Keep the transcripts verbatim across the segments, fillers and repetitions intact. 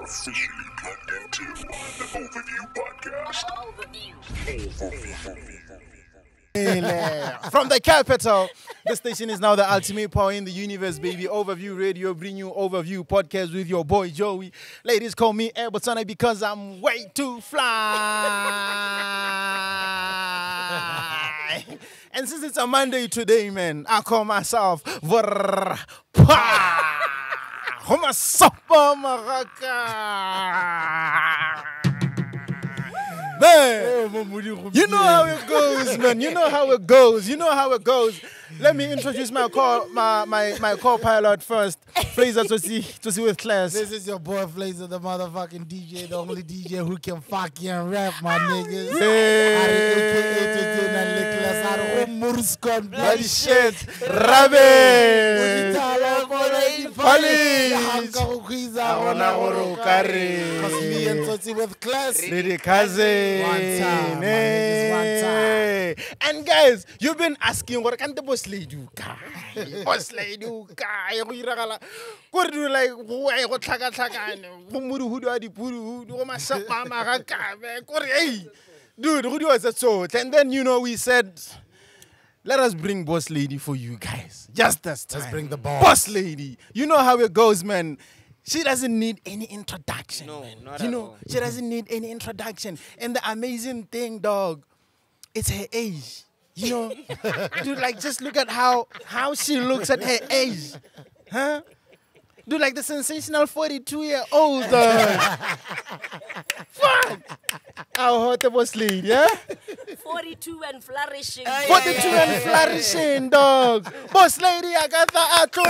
officially plugged into the Overview Podcast. Overview. From the capital, the station is now the ultimate power in the universe, baby. Overview Radio, bring you Overview Podcast with your boy Joey. Ladies call me Airbotsana because I'm way too fly. And since it's a Monday today, man, I call myself Vrrr Pa Homa Sopa Maraka. Man, you know how it goes, man. You know how it goes. You know how it goes. Let me introduce my co my my, my co-pilot first. Fraser to see to see with class. This is your boy Fraser, the motherfucking D J, the only D J who can fucking rap, my niggas. Bloody shit, rabbit. Cause me and Toti with class. Lady cousin. One time, my niggas, one time. And guys, you've been asking what can the boss lady do? Boss lady do? What do you like? Why what taka taka? Who do who do who do my sapa maraka? Dude, who do that so? And then you know we said, let us bring boss lady for you guys. Just this time. Let's bring the boss. Boss lady. You know how it goes, man. She doesn't need any introduction. No, man. not You at know, all. she doesn't need any introduction. And the amazing thing, dog, it's her age. You know, dude, like just look at how how she looks at her age, huh? Dude, like the sensational forty-two-year-old. Dog. Fuck. Our hot boss lady, yeah? forty-two and flourishing. forty-two and flourishing, dog. Boss lady Agatha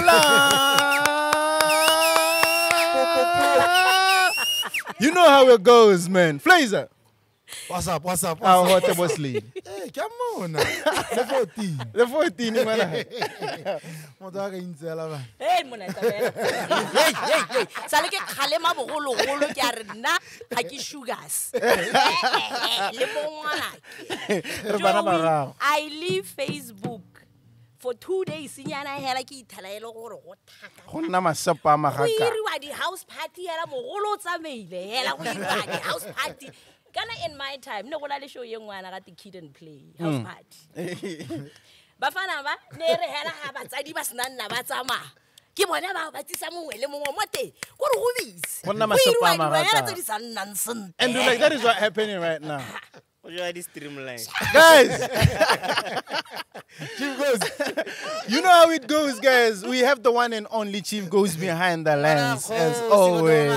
Atola. You know how it goes, man. Fraser. What's up? What's up? Our What's hot up? boss lady. Hey, come on now. The fourteen. The fourteen, man. Motaka intsela ba. Hey, monata bela. Hey, hey, hey. Sale ke khalema bogolo golo ke a re nna ga ke sugars. Le bongwana. Re bana mararo. I leave Facebook for two days inyana hela ke ithela ele gore go thaka. Go nna masepa a Go magaka. iriwa di house party hela mogolo o tsamaile hela go iriwa di house party. Kana in my time no go la le show ye ngwana ga the kid and play house party. Bafana ba ne re hela ga batsadi ba sena nna ba tsama. Ke bona ba ba tsisa mongwe le mongwe mo teng. Go re go bise. Go nna masepa a Go iriwa di magaka. tse di sa nnang sentle. And dude, like that is what happening right now. Streamline. Guys, Chief goes. You know how it goes, guys. We have the one and only Chief goes behind the lens as always.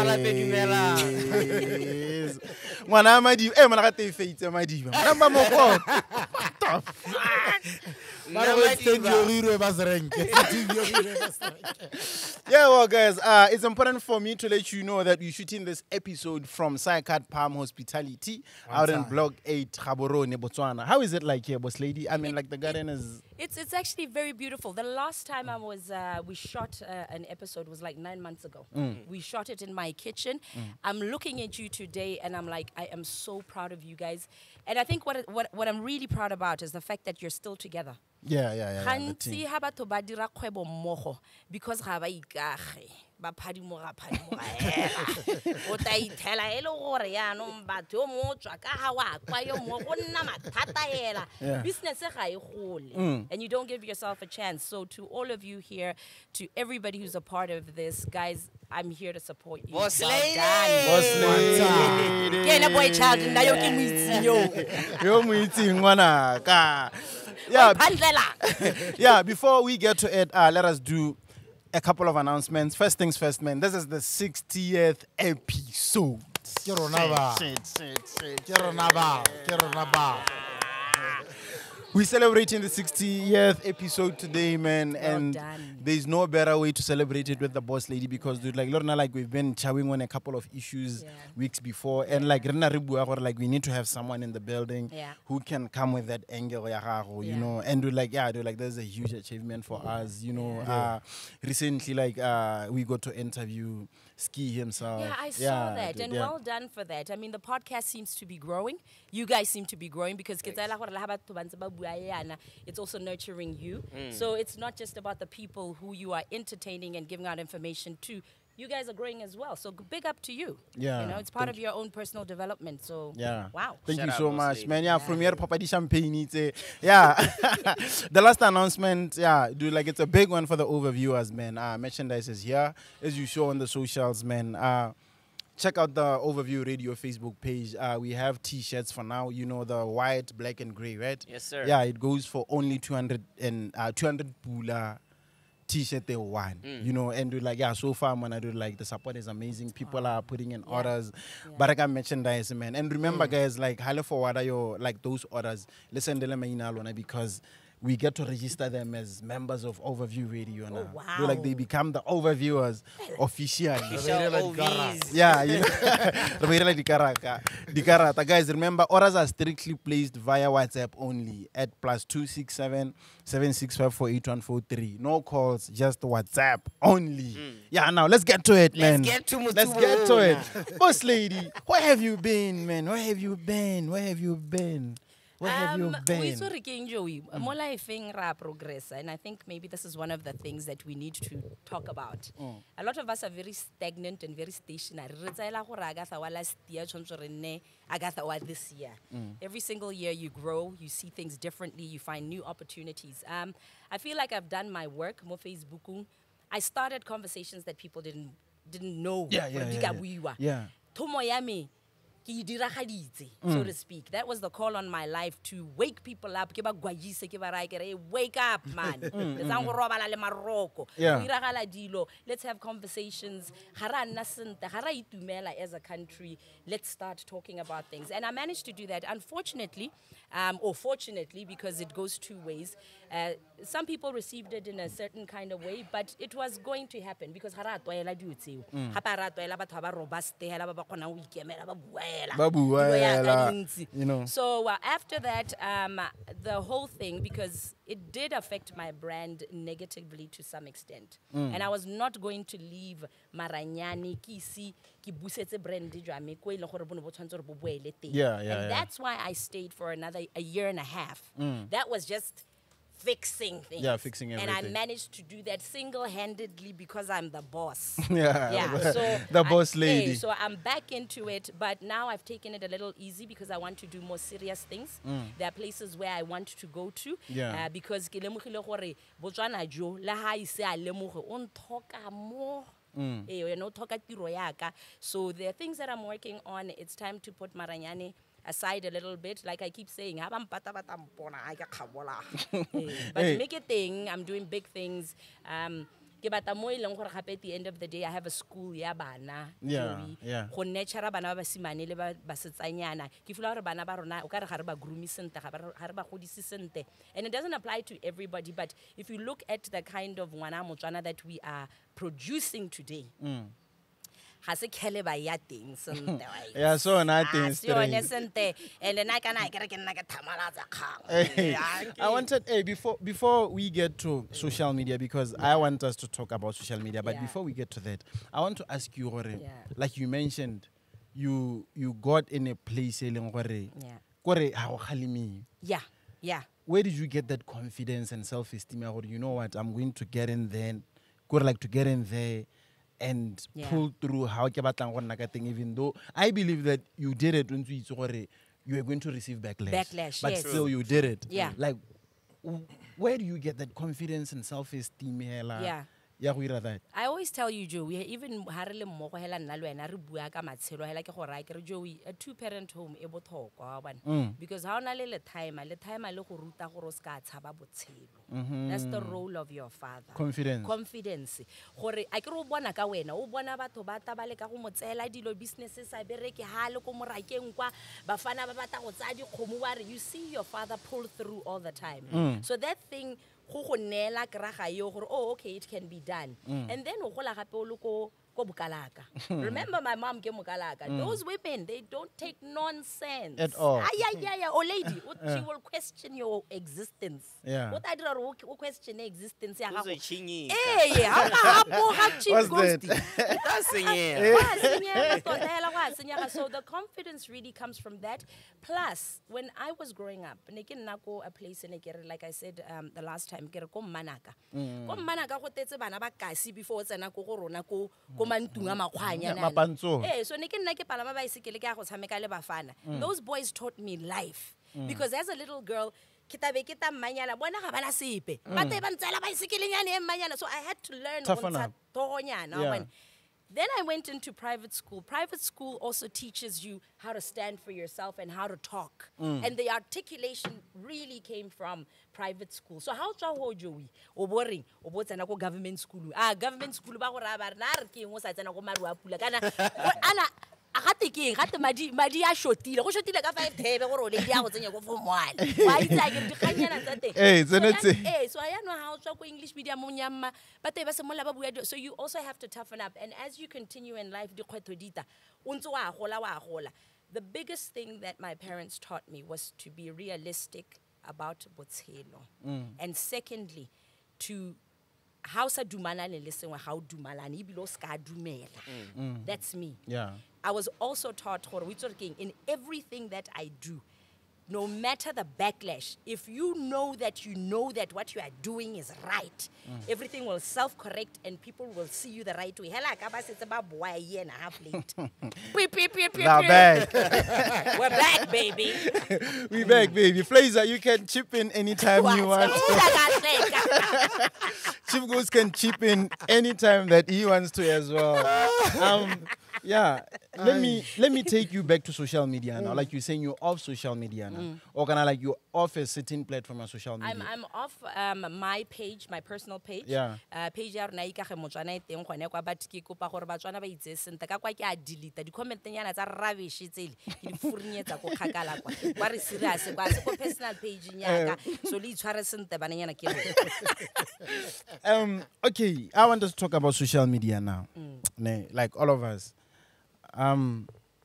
Mwana madiba, eh mwana kate feitse madiba. Mwana ba mo go. Yeah, well, guys, uh, it's important for me to let you know that we're shooting this episode from Psychat Palm Hospitality out in Block eight, Gaborone, Botswana. How is it like here, boss lady? I mean, like the garden is... It's it's actually very beautiful. The last time I was uh, we shot uh, an episode was like nine months ago. We shot it in my kitchen. I'm looking at you today and I'm like, I am so proud of you guys. And I think what it- what what I'm really proud about is the fact that you're still together. Yeah, yeah, yeah. yeah, the Gantsi team. ha batho ba dira kgwebo mmogo because ga ba ikage ba phadimo ga phadimo ga hela o tla ithela e le gore yaanong batho yo mo tswa ka ga wa kwa yo mo go nna mathata hela Yeah. business e ga e gole and you don't give yourself a chance. So to all of you here, to everybody who's a part of this, guys, I'm here to support you. Boss Well lady. done. Boss lady. Ke ena boy child nna yo ke mo itseng yo. Yo mo itseng ngwana ka. Yeah, Phandlela. yeah, before we get to it, uh, let us do a couple of announcements. First things first, man. This is the sixtieth episode. Ke rona ba. Shit, shit, shit. Ke rona ba. Ke rona ba. We're celebrating the sixtieth episode today, man, Well and done. there's no better way to celebrate it with the boss lady because, dude, like, Lorna, like we've been chowing on a couple of issues Yeah. weeks before, and like, Rena Ribua, or, like we need to have someone in the building Yeah. who can come with that angle, ya gago, you Yeah. know, and do like, yeah, dude, like there's a huge achievement for us, you know. Uh, recently, like, uh, we got to interview Ski himself. Yeah, I saw Yeah, that, dude, and yeah. well done for that. I mean, the podcast seems to be growing. You guys seem to be growing because ke tsela gore le ha batho ba ntse ba bua yana, it's also nurturing you. So it's not just about the people who you are entertaining and giving out information to. you guys are growing as well. So g- big up to you. Yeah, You know, it's part thank of your own personal development. So, Yeah. wow. Thank Shout you out, so boss much, lady. man. Yeah, from here, Papa Di Champagne. It's a, yeah. The last announcement, yeah, dude, like it's a big one for the overviewers, man. Uh, merchandise is here, as you show on the socials, man. Uh, check out the Overview Radio Facebook page. Uh, we have T-shirts for now. You know, the white, black, and gray, right? Yes, sir. Yeah, it goes for only two hundred and uh, two hundred pula T-shirt they one, you know, and do like yeah. So far, man, I do like the support is amazing. People are putting in orders, but I got merchandise, man. And remember, guys, like halo for what are your like those orders? Listen to them in because we get to register them as members of Overview Radio now. wow. So, like they become the overviewers officially. Official O Vs. Yeah, you know, Rebeira di Karaka. Di Karata. Guys, remember, orders are strictly placed via WhatsApp only at plus two six seven seven six five four eight one four three. No calls, just WhatsApp only. Yeah, now let's get to it, man. get to Mutubu Let's get to it. now. Boss lady, where have you been, man? Where have you been? Where have you been? Where have you Um, been? we saw Ricky and Joey. Mo lifeng ra progress, and I think maybe this is one of the things that we need to talk about. A lot of us are very stagnant and very stationary. Re tsaela gore Agatha wa last year, tshwantse re nne Agatha wa this year. Every single year you grow, you see things differently, you find new opportunities. Um, I feel like I've done my work mo Facebook. I started conversations that people didn't didn't know. Yeah, yeah, gore di yeah, ka yeah. buiwa. Yeah. Thomo ya me, ke e diragaditse, so to speak. That was the call on my life to wake people up. Ke ba gwajise, ke ba raya ke re, "Hey, wake up, man. Le tsang go robala le maroko. Yeah. Go iragala dilo. Let's have conversations. Ga ra nna sente, ga ra itumela as a country. Let's start talking about things." And I managed to do that. Unfortunately, um, or fortunately, because it goes two ways. Uh, some people received it in a certain kind of way, but it was going to happen because ga ra tlwaela dilo tseo. Gape ra tlwaela batho ba ba robustela, ba ba kgonang go ikemela, ba buela. Ba Dilo ya ka buela, di ntsi. you know. So uh, after that, um, the whole thing, because it did affect my brand negatively to some extent. And I was not going to leave Maranyane, Kisi, ki busetse brand jwa me ko e leng gore bo ne bo tshwantse gore bo boele teng. Yeah, yeah, And yeah. that's why I stayed for another a year and a half. That was just fixing things. Yeah, fixing And I everything. managed to do that single-handedly because I'm the boss. Yeah, Yeah, the- so the I- boss hey, lady. so I'm back into it, but now I've taken it a little easy because I want to do more serious things. There are places where I want to go to. Yeah. Uh, because ke lemogile gore Botswana jo la ha ise a lemoge o nthoka mo. Eh, wena o thoka tiro yaka. So there are things that I'm working on. It's time to put Maranyane aside a little bit. Like I keep saying, ha ba mpata ba ta mpona, ha ke kgabola. Eh, but Hey. make a thing. I'm doing big things. Um, ke batla mo e leng gore gape at the end of the day I have a school ya bana. Yeah, Joey. yeah. Go nurture bana ba basimane le ba basetsanyana. Ke feel gore bana ba rona o ka re ga re ba groom sente, ga ba ga re ba godise sente. And it doesn't apply to everybody, but if you look at the kind of ngwana Motswana that we are producing today, ga se khele ba ya teng sente wa itse. Yeah, so na Ah, teng se yone straight. sente. And then I kana ke re ke nna ke thamalatsa kgang. Hey, Yeah, I ke- wanted, hey, before before we get to social media, because I want us to talk about social media, but Yeah. before we get to that, I want to ask you, Gore, Yeah. like you mentioned, you you got in a place, eh, leng gore, Yeah. gore, ha o kgaleme. Yeah, yeah. Where did you get that confidence and self-esteem? Or you know what, I'm going to get in there, go like to get in there and Yeah. pull through how ke batlang go nna ka teng, even though I believe that you did it when you gore you are going to receive backlash. Backlash, but yes. still you did it. Yeah. Like, w- where do you get that confidence and self-esteem here? la- Yeah. ya go ira that? I always tell you, Joey, even ha re le mmogo hela nna le wena re bua ka matshelo hela ke gore a ke re Joey, a two parent home e botlhokwa wa bona. Because ha ona le le time, le time le go ruta gore o ska tshaba botshelo. That's the role of your father. Confidence. Confidence. Gore a ke re o bona ka wena, o bona batho ba ta ba le ka go motsela dilo business sa bereke ha le ko morakeng kwa bafana ba bata go tsa dikgomo ba re you see your father pull through all the time. So that thing go go nela kraga yo gore oh okay it can be done. And then o gola gape o le ko ko Bukalaka. Remember my mom ke Bukalaka. Those women they don't take nonsense At all. Ay ay ay oh lady o- she will question your existence. Yeah. What I did o o question existence ya gago. Uzochinyika. Eh ha ga bo ga chief What's ghost. that? That's it. Wa senyega tota hela wa senyaga. So the confidence really comes from that. Plus, when I was growing up, ne ke nna ko a place ne ke re, like I said um, the last time, ke re ko Mmanaka. Ko Mmanaka go tetse bana ba kasi before tsena ko go rona ko ko mantung a makgwanya na. Mapantsong. Eh, so ne ke nna ke palama bicycle ke a go tshameka le bafana. Those boys taught me life because as a little girl, kita be kita mmanyana bona ga bana sepe. Ba te ba ntsela bicycle nyane e mmanyana, so I had to learn Toughen go up. ntsha tohonyana Yeah. when. Then I went into private school. Private school also teaches you how to stand for yourself and how to talk. And the articulation really came from private school. So how tsa ho jowi o boring o botsana ko government school. Ah, government school ba go ra ba na re ke ngo sa tsena go maru a pula kana ana a gate ke gate madi madi a shotile go shotile ka five thebe go role dia go tsenya go form one wa itsa ke di kanyana tsa teng Eh, So tsenetse. yan- eh so I know how to go English medium mo nyamma but they ba se mola ba bua di- so you also have to toughen up, and as you continue in life di kgwetho dita o ntse wa gola wa gola. The biggest thing that my parents taught me was to be realistic about botshelo, and secondly to how sa dumalane le sengwe ga o dumalane ebile o ska dumela. That's me. Yeah. I was also taught gore we talking in everything that I do, no matter the backlash, if you know that you know that what you are doing is right, everything will self-correct and people will see you the right way. Hela ka ba setse ba boa a year and a half late. Pew, pew, pew, pew, Now pew. back. We're back, baby. We back, baby. Flazer, you can chip in anytime you want. What? Chief Goose can chip in anytime that he wants to as well. Um, yeah, let me let me take you back to social media now. Like you're saying, you're off social media now, or kind of like you're off a certain platform on social media. I'm, I'm off um, my page, my personal page. Yeah. Uh, page ya rona ikage motswana e teng gone kwa, but ke kopa gore batswana ba itse sente ka kwa ke a delete di comment nyana tsa rubbish tsele ke di furnyetsa go kgakala kwa kwa re serious kwa se ko personal page nyaka so le itshware sente bana nyana ke re. Um, okay, I want us to talk about social media now. Ne, like all of us. Um,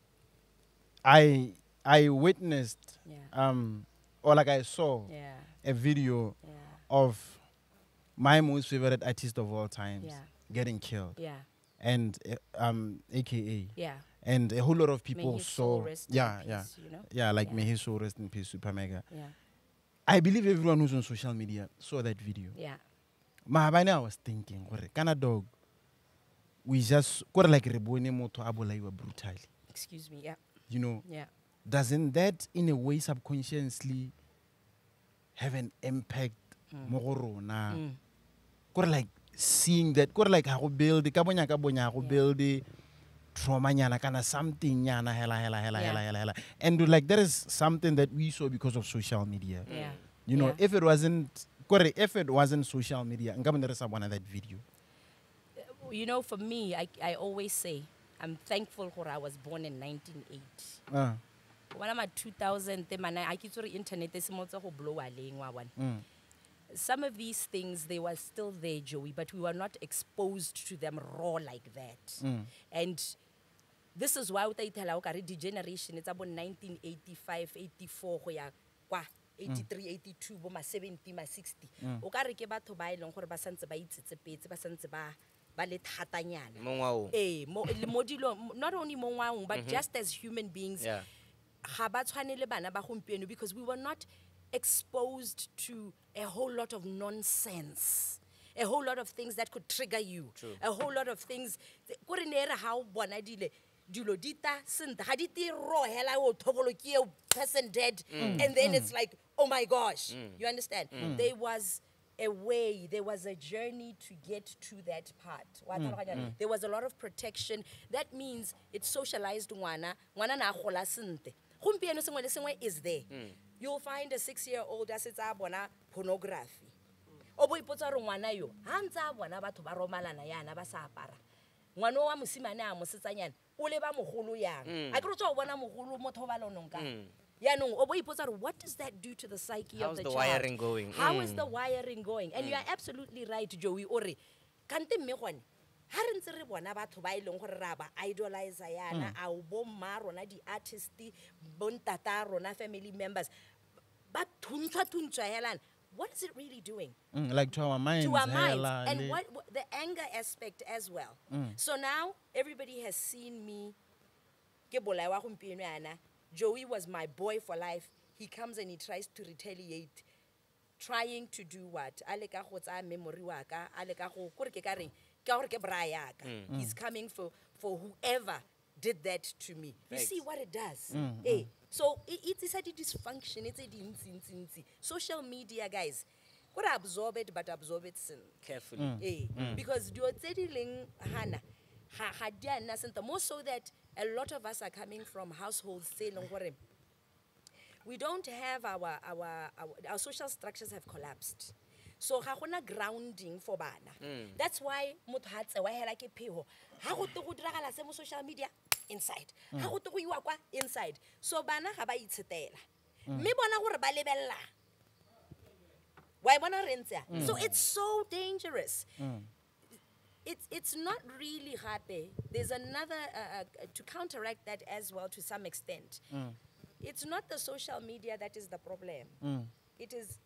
I I witnessed Yeah. um, or like I saw Yeah. a video Yeah. of my most favorite artist of all times Yeah. getting killed, Yeah. and uh, um, A K A, Yeah. and a whole lot of May people his soul saw, rest in yeah, peace, yeah, you know? yeah, like Yeah. may his soul rest in peace, Super Mega. Yeah. I believe everyone who's on social media saw that video. Yeah. Mahabane, I was thinking, gore, kana dog, we just, gore like rebone moto abolaiwa brutally. Excuse me. Yeah. You know, Yeah. doesn't that in a way subconsciously have an impact mo go rona? Gore like seeing that, gore like ha go build, ka bonya ka bonya ha go build trauma nyana kana something nyana hela hela hela Yeah. hela hela hela. And like that is something that we saw because of social media. Yeah. You know, Yeah. if it wasn't, gore, if it wasn't social media, nka bone re sa bona that video. You know, for me, I, I always say I'm thankful for I was born in nineteen eighty. Uh, One of my two thousand, the man I keep internet is to blow a ling one. mm, Some of these things they were still there, Joey, but we were not exposed to them raw like that. mm. And this is why I tell our degeneration. It's about nineteen eighty-five, eighty-four, go ya kwa eighty-three, eighty-two, bo ma seventy, ma sixty. O ka re ke batho ba e leng gore ba santse ba itsetsepetse, ba santse ba ba le thatanyana. Mongwao. Eh, mo le mo dilo- not only mo ngwaong, but just as human beings. Yeah. Ga ba tshwane le bana ba gompieno because we were not exposed to a whole lot of nonsense, a whole lot of things that could trigger you, a whole lot of things. Kore ne re ha o bona dile dilo dita sente ga di ti ro hela o thoboloki e person dead and then it's like oh my gosh, you understand? There was a way, there was a journey to get to that part. Wa tlhaloganya? There was a lot of protection. That means it socialized ngwana, ngwana na gola sente. Gompieno sengwe le sengwe is there. You'll find a six-year-old a setse a bona pornography. O bo ipotsa re ngwana yo, ha ntse a bona batho ba romalana yana ba sa apara. Ngwana wa mosimane a mo setsanyana, o le ba mogolo yang. A ke re tswa o bona mogolo motho o ba lo nong ka. Yaanong, o bo ipotsa re, what does that do to the psyche How's of the, the child? wiring going? How is the wiring going? And you are absolutely right, Joey. Ore, kante mme gone, ha re ntse re bona batho ba e leng gore ra ba idolize yana, a o bo mma rona di artists, bo ntata rona family members, ba thuntshwa thuntshwa helana. What is it really doing? Mm, like to our minds. To our minds, hela, and le- what, what the anger aspect as well. So now everybody has seen me. ke bolawa gompieno yana. Joey was my boy for life. He comes and he tries to retaliate, trying to do what? Ale ka go tsa memory wa ka, ale ka go kore ke ka reng, ke gore ke bra ya ka. He's coming for for whoever did that to me. You see what it does? Eh, so it, it's a dysfunction. It's a dintsi. Social media, guys, could absorb it, but absorb it sin. Carefully. Eh, because do ling hana ha ha dia na senta, more so that a lot of us are coming from households say longore. We don't have our our our, our social structures have collapsed. So ha gona grounding for bana. That's why motho ha tse wa hela ke pheho. Ha go to go diragala se mo social media inside. Ha go to go iwa kwa inside. So bana ga ba itshetela. Mme bona gore ba lebella. Why bona re ntse? So it's so dangerous. It's it's not really happy. There's another uh, uh, to counteract that as well to some extent. It's not the social media that is the problem. It is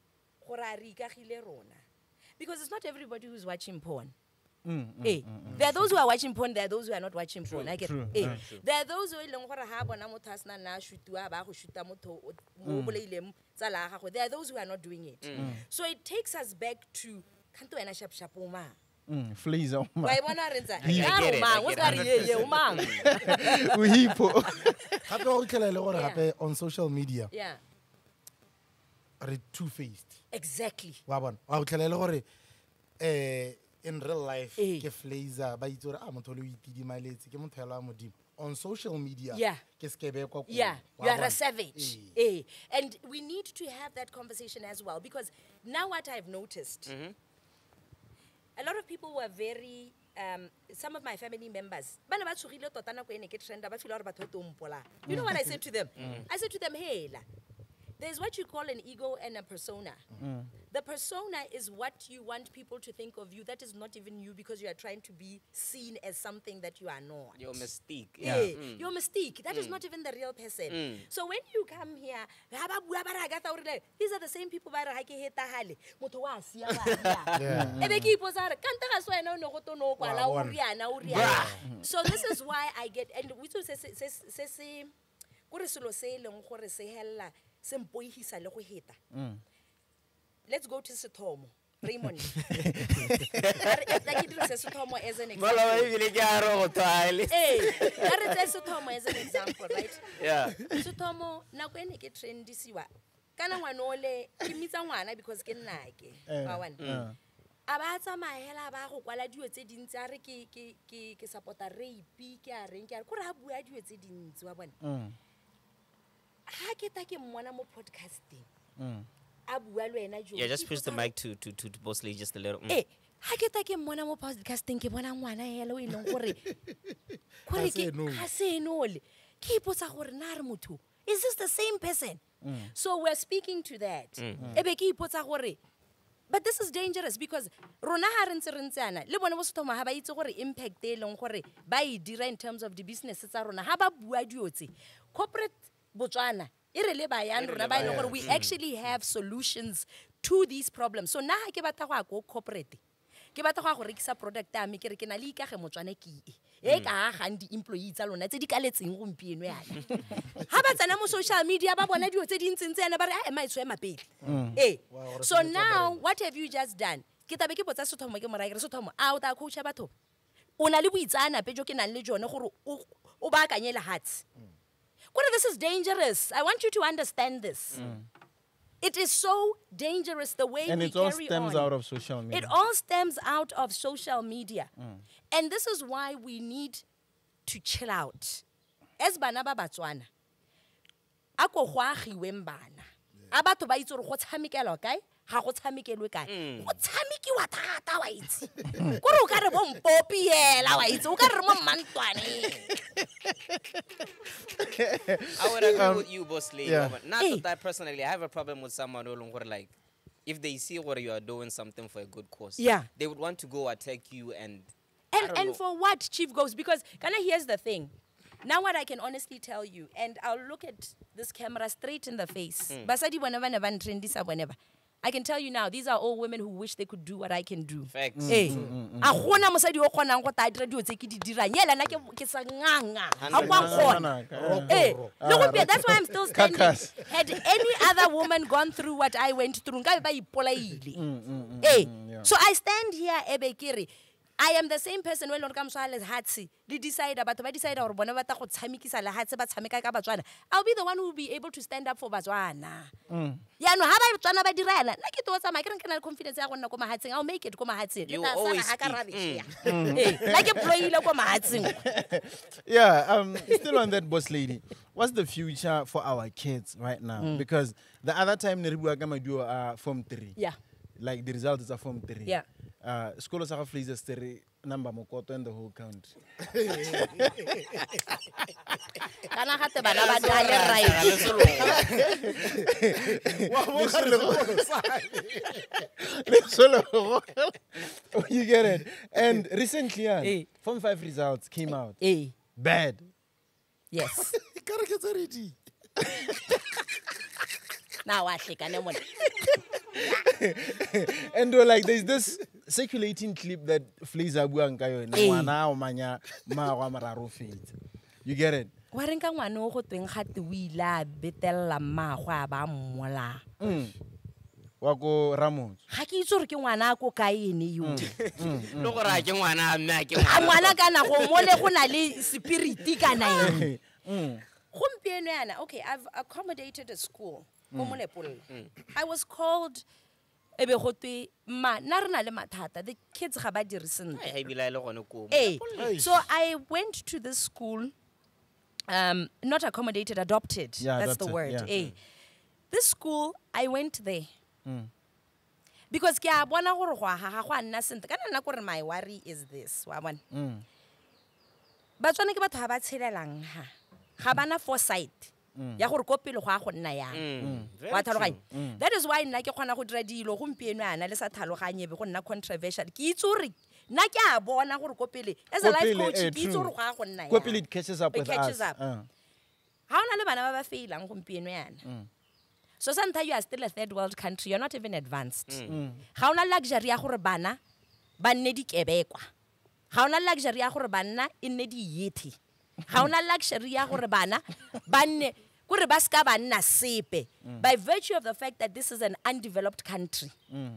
because it's not everybody who's watching porn. Mm, mm, Hey, mm, mm. there are those who are watching porn. There are those who are not watching True, porn. I get true, hey. yeah. There are those who long gore ha bona motho asna na shootwa ba go shoota motho mo boleileng tsa la gagwe. There are those who are not doing it. So it takes us back to kanto ena shap shap uma. Mm, fleas on Wa my. e bona re ntsa. I get it, I What's get that it. ye ye umang? Uhipo. Gape go tlhela le gore Yeah. gape on social media Yeah, re two-faced. exactly. Wa bona wa go tlhela le gore eh in real life Eh. ke flazer ba itse gore ah motho le o itidimaletse ke motho ya la modimo. On social media Yeah. ke skebe kwa Yeah, Wa you are bona? a savage. Eh. Eh. And we need to have that conversation as well because now what I've noticed, a lot of people were very, um, some of my family members, bana ba tshogile tota nako e ne ke trenda, ba feel gore batho ba tlo mpola. You know what I said to them? I said to them, hey, la, there's what you call an ego and a persona. The persona is what you want people to think of you. That is not even you because you are trying to be seen as something that you are not. Your mystique. Yeah. Yeah. Mm. Your mystique. That is not even the real person. So when you come here, ha ba bua ba ra gata hore le, these are the same people ba re ha ke hetahale. Motho wa sia ba Yeah. ebe ke ipotsa re kanta ga so ena o ne go tono kwala o Wa bona. riana o riana. So this is why I get, and we tso se se se se se gore selo se leng gore se hella se mpoihisa le go heta. Let's go to Sethomo. Raymond. Like it is Sethomo as an example. Mala ebile ke a re go twale. Hey, that is Sethomo as an example, right? Yeah. Sethomo nako ene ke trendisiwa. Kana ngwana ole ke mitsa ngwana because ke nnake. Wa wana. A ba tsamaya ba go kwala diwe tse dintsi a re ke ke ke ke supporta rape ke a reng ke a gore ha bua diwe tse dintsi wa bona. Ha ke ta ke mmona mo podcasting. A bua le wena jo. Yeah, just push the mic to to to, to Boss Lady just a little. Mm. Eh, ha ke ta ke mmona mo podcasting ke bona ngwana hela o ileng gore gore ke ha se nole ke ipotsa gore na re motho is this the same person? So we're speaking to that. Ebe ke ipotsa gore but this is dangerous because rona ha re ntse re ntsana le bone bo Sethomo ha ba itse gore impact e leng gore ba e dira in terms of the business tsa rona ha ba bua diotse corporate Botswana irele ba yan rona ba ile gore we actually have solutions to these problems. So na ha ke batla go go corporate ke batla go go rekisa product ya me ke re ke na le ikage Motswana ke e e ka gang di employees tsa lona tse di kaletseng gompieno yana ha ba tsena mo social media ba bona dio tse di ntseng tsena ba re a ema itswe mapele eh so now what have you just done ke tabe ke botsa Sethomo ke morae re Sethomo a o ta coach batho o na le buitsana pejo ke nang le jone gore o ba kanyela hearts. This is dangerous. I want you to understand this. It is so dangerous the way And we it all carry stems on. out of social media. It all stems out of social media. And this is why we need to chill out. As bana ba Batswana, ako go agiweng bana. A batho ba itse gore go tshamekelwa kae? Ha go tshamekelwe kae? Go tshamekiwa thata wa itse. Gore o ka re bo mpopi hela wa itse, o ka re mo Mantwane. I would agree with you, Boss Lady. Yeah. But not Hey. that personally. I have a problem with someone who long like, if they see what you are doing something for a good cause, Yeah. they would want to go attack you and. And don't and know. for what, Chief Goes? Because kind of here's the thing. Now what I can honestly tell you, and I'll look at this camera straight in the face. Basadi whenever never trendy sa whenever. I can tell you now, these are all women who wish they could do what I can do. Facts. Eh, a gona mosadi o kgonang go ta dira dio tse ke di dirang yela nna ke ke sa nganga a kwa gona eh le go pia that's why I'm still standing. Kakas. Had any other woman gone through what I went through nka ba ipolaile eh so I stand here ebe kere I am the same person when it comes to Hatsi. They decide about they decide or whenever ta go tshamikisa le Hatsi ba tshameka ka Batswana. I'll be the one who will be able to stand up for Batswana. Ya no ha ba Batswana ba direla. Nna ke totsa ma ke re kana confidence ya go nna ko Mahatsing. I'll make it ko Mahatsing. You always speak. Eh, la ke ploile ko Mahatsing. Yeah, um, still on that, boss lady. What's the future for our kids right now? Because the other time Neribu Agama do uh, form three. Yeah. Like the results are form three. Yeah. Uh, scholars are fleas three number mokoto in the whole country. Kana gate bana ba dale right. You get it? And recently, uh, Eh. form five results came out. Eh. Bad. Yes. Gotta get ready. Now wa hlekane mona. And uh, like there's this circulating clip that fleas are buang kayo Eh. ngwana o manya ma wa mararo fete. You get it? Wa re nka ngwane o go tweng gate o ile a betella mmagwe a ba mmola. Wako Ramos. Ga ke itse gore ke ngwana a ko kae ene yo. Le gore a ke ngwana a mme a ke A ngwana. ngwana kana go mole go na le spirit kana ene. Gompieno yana, okay, I've accommodated a school. Ko Molepolla. I was called ebe go twe ma na re na le mathata. The kids ga ba dire sentle. Ai bila le gone ko. Eh, so I went to this school, um, not accommodated, adopted. Yeah, That's the adopted, word. yeah. Eh, this school, I went there because ke a bona gore go aga ga go a nna sentle. Kana nna gore my worry is this. Wa bona. Batswana ke batho ha ba tshelelang ha. Ga bana foresight. Ya gore ko pele go a go nna yang. Wa tlhaloganya. That is why nna ke kgona go dira dilo gompieno yana le sa tlhaloganye be go nna controversial. Ke itse gore nna ke a bona gore ko pele as a Ko life pele, coach eh, ke itse true. gore go a go nna Ko yang. pele it catches up It with catches us. up. Uh. Ha ona le bana ba ba failang gompieno yana. So sometimes you are still a third world country, you're not even advanced. Ha ona luxury ya gore bana ba nne dikebekwa. Ha ona luxury ya gore bana e nne di yeti. Ha ona luxury ya gore bana ba nne gore ba ska ba nna sepe by virtue of the fact that this is an undeveloped country.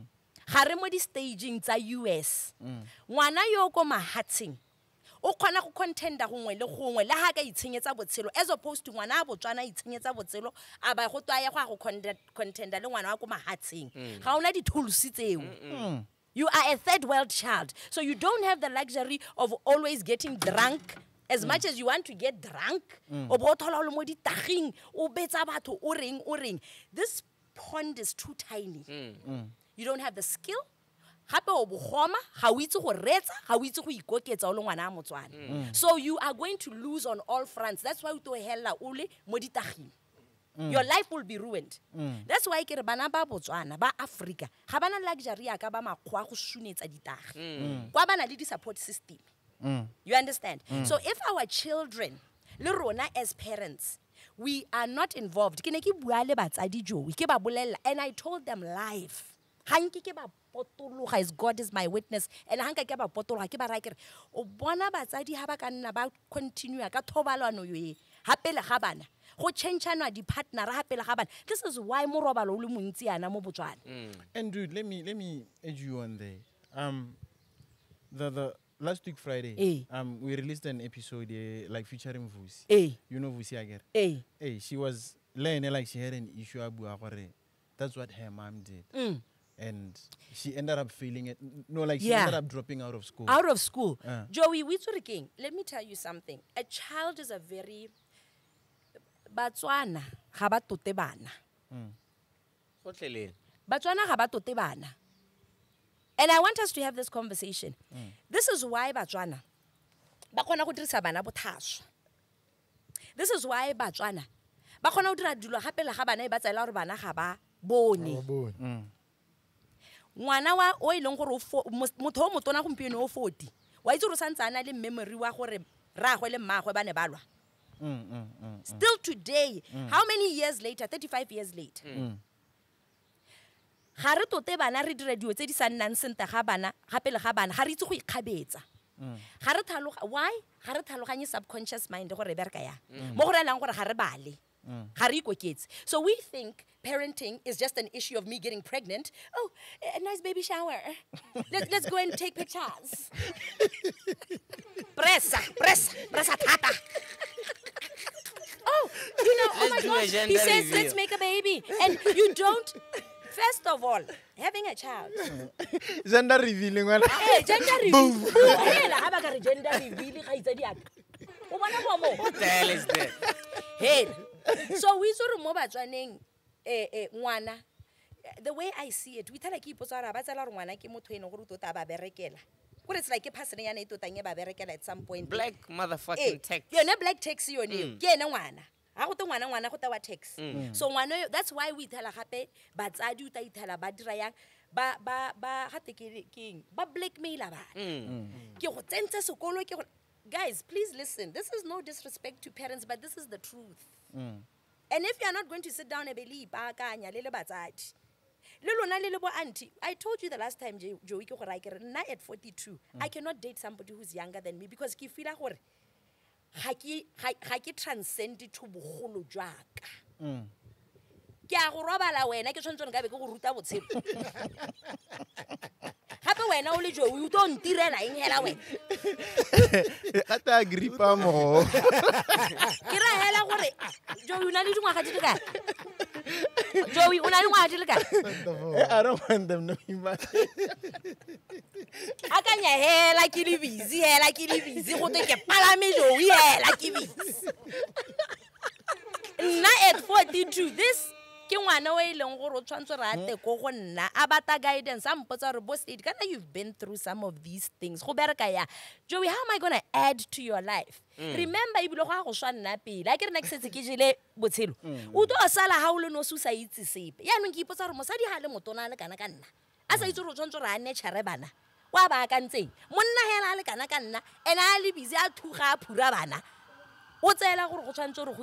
Ga re mo di staging tsa U S. Ngwana yo ko Mahatsing o kgona go contenda gongwe le gongwe le ha ka itshenyetsa botshelo as opposed to ngwana a Botswana itshenyetsa botshelo a ba go tsaya go a go contenda le ngwana wa ko Mahatsing ga ona di tools tseo. You are a third world child, so you don't have the luxury of always getting drunk as much as you want to get drunk. O bo thola o le mo ditaging o betsa batho o reng o reng. This pond is too tiny. You don't have the skill. Gape o bogoma ga o itse go retsa ga o itse go ikoketsa o le ngwana a Motswana. So you are going to lose on all fronts. That's why o to hella o le mo ditaging. Your life will be ruined. That's why ke re bana ba Botswana ba Africa ga bana luxury ya ka ba makgwa go sunetsa ditagi. Kwa bana le di support system. You understand? So if our children le rona as parents we are not involved, ke ne ke bua le batsadi jo ke ba bolella and I told them live. Hanke ke ba potologa as God is my witness and hanka ke ba potologa ke ba ra ke re o bona batsadi ha ba ka nna ba continue ka thobalano yo e ha pele ga bana go changeana di partner ha pele ga bana. This is why mo robalo o le montsi yana mo Botswana. And dude, let me let me edge you on there. Um, the the last week Friday, Eh. um, we released an episode uh, like featuring Vusi. Eh. You know Vusi Ager. Eh. Hey, she was laying like she had an issue abu agore. That's what her mom did. And she ended up failing it. No, like she Yeah. ended up dropping out of school. Out of school. Uh. Joey, we to the king. Let me tell you something. A child is a very Batswana ga ba tote bana. Gotlelele. Batswana ga ba tote bana. And I want us to have this conversation. This is why Batswana ba kgona go dirisa bana bothaswa. This is why Batswana ba kgona go dira dilo gape le ga bana e ba tsaela gore bana ga ba bone. Ngwana wa o ileng gore motho o motona gompieno o forty wa itse gore santse ana le memory wa gore ragwe le mmagwe ba ne balwa. Still today, how many years later? thirty-five years later. ga re tote bana re dira dio tse di sa nnang sente ga bana gape le ga bana ga re itse go ikgabetsa ga re tlhaloga why ga re tlhaloganye subconscious mind gore bereka ya mo go relang gore ga re bale ga re ikoketse. So we think parenting is just an issue of me getting pregnant. Oh, a nice baby shower. Let, let's go and take pictures. Pressa, pressa, pressa tata. Oh, you know, oh Let's my do a gosh, he gender says, reveal. let's make a baby. And you don't, first of all, having a child. Gender revealing one. Hey, gender reveal. Hela, ha ba ka re gender reveal ga itse diaka. O bona mo mo. What the hell is that? Hey. So we sort of mo batswaneng eh eh ngwana. The way I see it, we tell like ipotsa ra ba tsela re ngwana ke motho ene gore tota ba berekela. Gore it's like ke pasene yana itota nye ba berekela at some point. Black motherfucking tech. Yone black taxi yone. Ke ene ngwana. Ha go te ngwana ngwana go ta wa tax. So ngwana that's why we tell gape batsadi uta itela ba dira yang ba ba ba ha te ke king ba blackmailer ba. Ke go tsentse sekolo ke go guys, please listen. This is no disrespect to parents, but this is the truth. Mm. And if you are not going to sit down and believe, auntie, I told you the last time, Joey, at forty-two, I cannot date somebody who's younger than me because I feel like I can transcend it to bogolo jaka. Ke a go robala wena ke tshwantse nka be ke go ruta botshelo. Hape wena o le jo o tlo ntirela eng hela wena. Ga ta agree pa mo. Ke ra hela gore jo o na le dingwaga di le kae? Jo o na le dingwaga di le kae? I don't want them to be mad. Akanya hela ke le busy hela ke le busy go te ke palame jo o hela ke busy. Nna at forty-two this ke ngwana we leng gore o tshwantse re ate go go nna a bata guidance a mpotsa re boss it kana you've been through some of these things go bereka ya Joey, how am I going to add to your life? Remember ibile go a go swana pele a ke re next ke jele botshelo o tlo sala ha o le no susa itse sepe ya nong ke ipotsa re mosadi ha le motona le kana ka nna a sa itse re tshwantse re a nature bana wa ba ka ntse monna hela le kana ka nna ena a le busy a thuga a phura bana. So,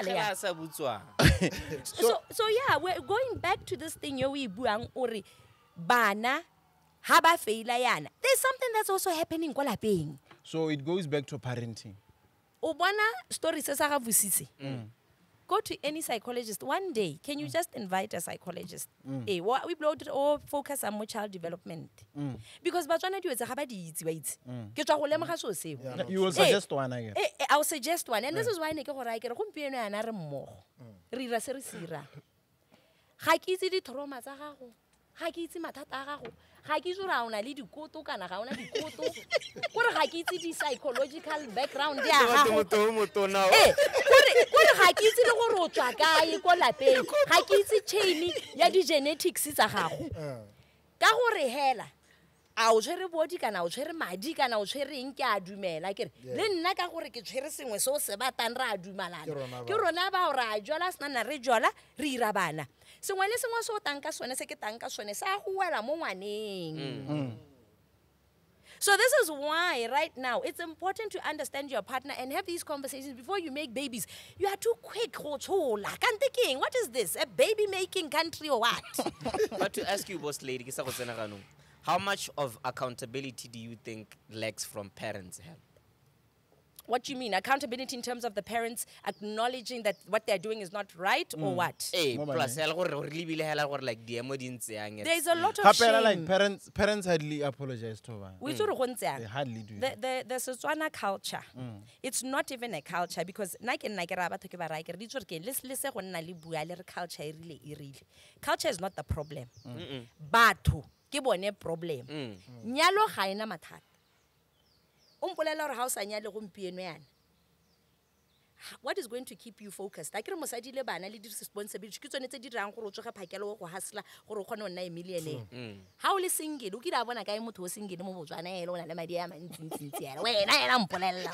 so yeah, we're going back to this thing we buang ori bana haba feila yana. There's something that's also happening kwa lapeng. So it goes back to parenting. O bona story se sa ga busisi. Go to any psychologist one day. Can you just invite a psychologist? Eh, what we blow or focus on more child development. Because batswana di etsa ga ba di itse ba itse. Ke tswa go lemoga so seo. You will suggest one again. Eh, I will suggest one, and this is why ne ke go ra ke re gompieno yana re mmogo. Re ira se re sira. Ga ke itse di trauma tsa gago. Ga ke itse mathata a gago. Ga ke itse ra ona le dikoto kana ga ona dikoto. Gore ga ke itse di psychological background ya gago. Eh, gore gore ga ke itse le gore o tswa kae ko lapeng. Ga ke itse chain ya di genetics tsa gago. Ka gore hela a o tshwere body kana o tshwere madi kana o tshwere eng ke a dumela ke le nna ka gore ke tshwere sengwe se o se batang ra a dumalana ke rona ba o ra jola sna re jola re ira bana sengwe le sengwe se o tanka sone se ke tanka sone sa go wela mo ngwaneng. So this is why right now it's important to understand your partner and have these conversations before you make babies. You are too quick go chola can't thinking what is this, a baby making country or what? But to ask you boss lady, how much of accountability do you think lacks from parents? What do you mean? Accountability in terms of the parents acknowledging that what they're doing is not right or what? Hey, plus, there's a lot of shame. Like parents, parents hardly apologize to her. We mm. They hardly do. The, the, the Setswana culture, mm. it's not even a culture because culture is not the problem. Batho ke bone problem. Nyalo ga ena mathata. Umpolela re ha o sa nyale gompieno yana. What is going to keep you focused? Like re mosadi le bana le di responsibility ke tsone tse di dirang gore o tsoga phakela go hasla gore o kgone go nna e millionaire. Ha o le single o kira bona kae motho o single mo botswana ele o na le madi a mantsintsi yana. Wena ena mpolela.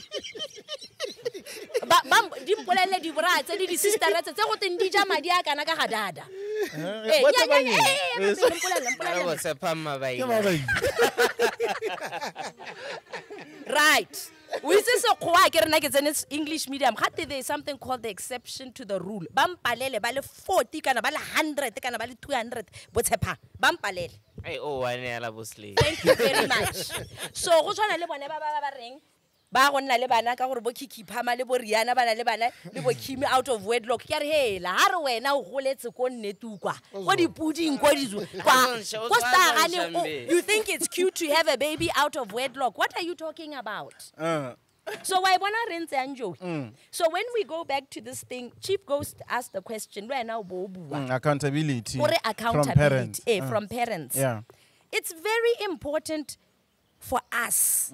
Ba ba di mpolelle di bra tse di sister tse tse go teng di ja madi a kana ka ga dada. Eh ya ya eh mpolela mpolela. Right. We say so quiet, it's English medium. There is something called the exception to the rule. Bampalele, bale forty, kana bale hundred, kana bale two hundred. Botepa, bampalele. Hey, oh, I know boss lady. Thank you very much. So, who's one le bone ba ba ba ring? Ba go nna le bana ka gore bo Kiki Phama le bo Riana bana le bana le bo Kimi out of wedlock. Ke re hela, ha re wena o goletse ko nnetu kwa. Ko di pudding ko di zwa. Kwa. Ko sta gane you think it's cute to have a baby out of wedlock? What are you talking about? Uh, So why bona rentse anjo? So when we go back to this thing, Chief Ghost asked the question, right now bo bua. mm, accountability Ore from accountability parents. eh, Uh, from parents. Yeah. It's very important for us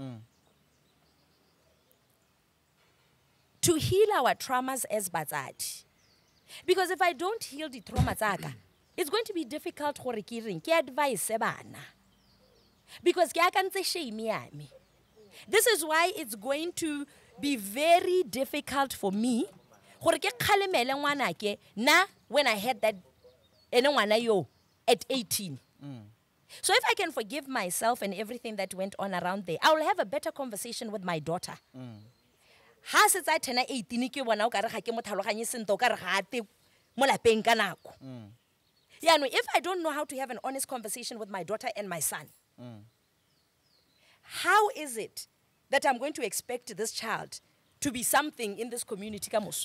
to heal our traumas as batsadi. Because if I don't heal the trauma tsaka, it's going to be difficult gore ke reng ke advise bana. Because ke akantse shame ya me. This is why it's going to be very difficult for me gore ke kgalemele ngwana ke na when I had that ene ngwana yo at eighteen. So if I can forgive myself and everything that went on around there, I will have a better conversation with my daughter. Ha se tsa tena eighteen ke bona o ka re ga ke mo tlhaloganye sento o ka re ga ate mo lapeng ka nako. Yeah, no, if I don't know how to have an honest conversation with my daughter and my son, how is it that I'm going to expect this child to be something in this community kamoso?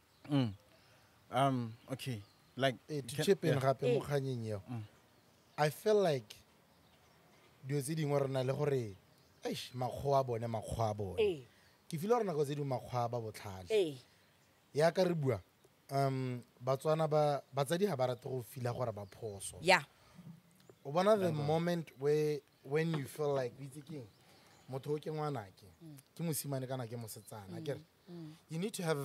Um. Okay. Like Eh, to can- chip in yeah. gape Eh. mo kganyeng eo. I feel like dio tse dingwe re na le gore eish makgowa a bone makgowa a bone. Eh, Ke feel gore nako tse dingwe makgowa ba botlhale. eh, Ya ka re bua um batswana ba batsadi ha ba rate go fila gore ba phoso. yeah, O bona the moment where when you feel like itse keng motho o ke ngwanake ke mosimane kana ke mosetsana ke re you need to have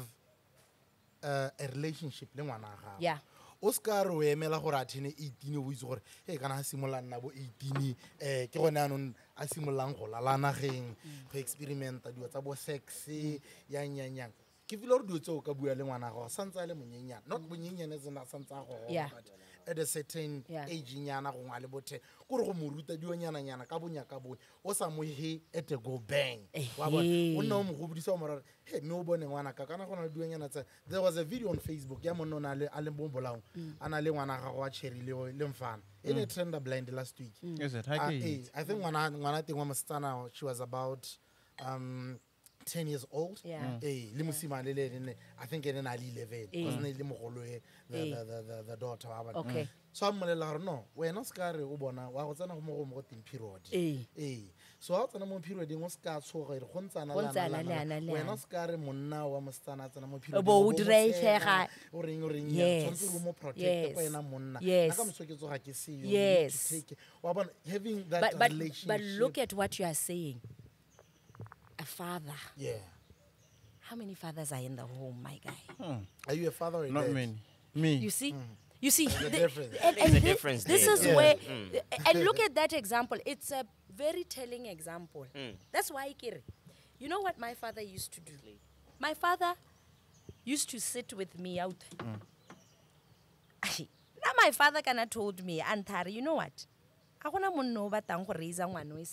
uh, a relationship le ngwana ga gago. yeah, O ska re o emela gore a thene eighteen o itse gore hey kana a simolla nna bo eighteen eh ke gone anong a simollang go lala nageng go experimenta dio tsa bo sex ya nyanyang ke feel gore dio tse o ka bua le ngwana ga go santsa le monyenyana not bonyenyane tsena santsa go Yeah. but at a certain Yeah. age nyana go ngwa le bothe gore go mo ruta dio nyana nyana ka bonya ka bonya o sa mo he at a go bang wa bona Ehe. o nna o mo go budisa o mo rara hey me o bone ngwana ka kana gona le dio nyana tsa there was a video on Facebook ya monna na le a le bolaong ana le ngwana ga go a cherry le le mfana in a trend blind last week. Is it? Uh, Hi, eh, kids. I think ngwana ngwana teng wa mosetsana she was about um ten years old. Yeah. Eh, le mosimane le ene I think ene na le eleven because ne le mogolo e the, Eh. the, the, the, the daughter wa bana. Okay. So a mmolela gore no wena se ka re o bona wa go tsena go mo go mo go teng period. Eh. Eh. So ha o tsena mo period o se ka tshoga ire go ntsana Go ntsana le leana, leana. wena se ka re monna wa mosetsana a tsena mo period Bo o mo direga. o reng o reng Yes. ya tshwantse o mo protect Yes. ko ena monna Yes. nna ka moso ke tsoga ke se yo Yes. wa bona having that but, but, relationship but look at what you are saying. A father. yeah. How many fathers are in the home, my guy? Are you a father or a Not dad? many. Me. You see? You see, a the- difference. and, There's and a thi- difference this there. is Yeah. where, and look at that example. It's a very telling example. That's why, Kiri, you know what my father used to do? My father used to sit with me out. Now my father kind of told me, Antari, you know what? I want to know about raise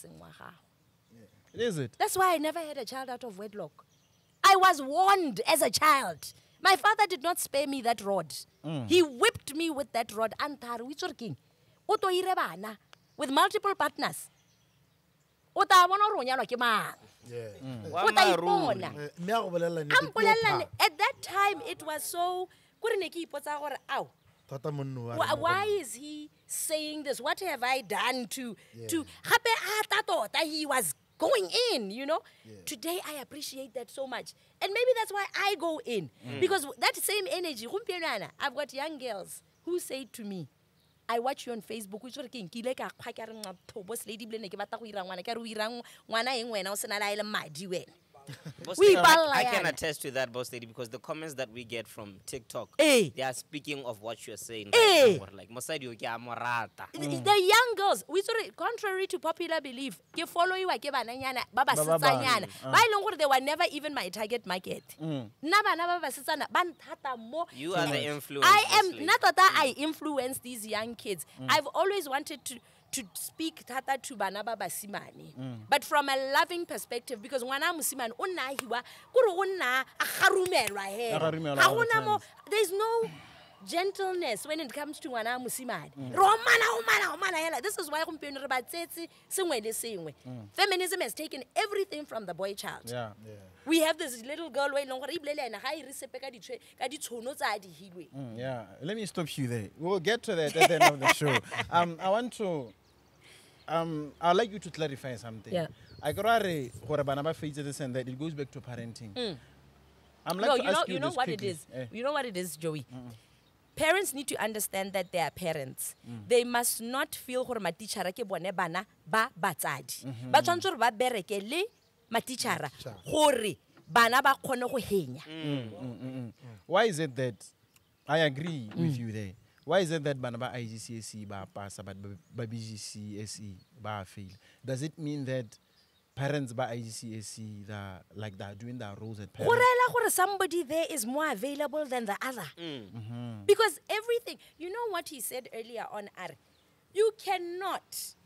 Is it? That's why I never had a child out of wedlock. I was warned as a child. My father did not spare me that rod. He whipped me with that rod. Antar, which working? Oto irebana with multiple partners. Ota bona ro nyalwa ke mang? Yeah. O tla ipona. Eh, mme a go bolelela nnete, A ke o mpolella pha. at that time it was so kore ne ke ipotsa gore aw. Thata monna wa Why, re mo why gonna. is he saying this? What have I done to Yeah. to hape ata tota he was going in, you know? Today I appreciate that so much. And maybe that's why I go in. Because that same energy, gompieno yana, I've got young girls who say to me, I watch you on Facebook, which are king kile ka kgwa ka re ngwa thobo lady blene ke batla go ira ngwana ka re o ira ngwana eng wena o sena la ile madi wena. Boss We lady, balla I, I can yana. attest to that, boss lady, because the comments that we get from TikTok, Eh. they are speaking of what you're saying. Eh. Right now. We're like, Mosadi o ke a mo rata." The young girls, we sort of, contrary to popular belief, ke follow you ke bananyana ba ba setsanyana. Ba ileng gore they were never even my target market. Nna bana ba ba setsana ba nthata mo. You are the influence. I boss am lady. not that I influence these young kids. I've always wanted to to speak thata to bana ba basimane but from a loving perspective because ngwana mosimane o nna hiwa kore o nna a garumelwa he A garumelwa ga all the gona mo times. there's no gentleness when it comes to ngwana mosimane re o mana o mana o mana hela this is why gompieno re ba tsetse sengwe le sengwe feminism has taken everything from the boy child Yeah. we have this little girl wey leng gore e bolele ena ga e re sepe ka ditshwe ka ditshono tsa di hilwe Mm, yeah. Let me stop you there. We'll get to that at the end of the show. Um, I want to. Um, I'd like you to clarify something. Yeah. I agree gore bana ba face this and that. It goes back to parenting. I'm like no to you know ask you you know this what it quickly. is Eh. you know what it is Joey parents need to understand that they are parents they must not feel gore matitšhara ke bone bana ba batsadi ba tshwanetse gore ba bereke le matitšhara gore bana ba kgone go henya Why is it that I agree with you there? Why is it that bana ba I G C S E ba pass but ba B G C S E ba fail? Does it mean that parents ba I G C S E that like that doing their roles at go parents? rela gore somebody there is more available than the other because everything you know what he said earlier on are you cannot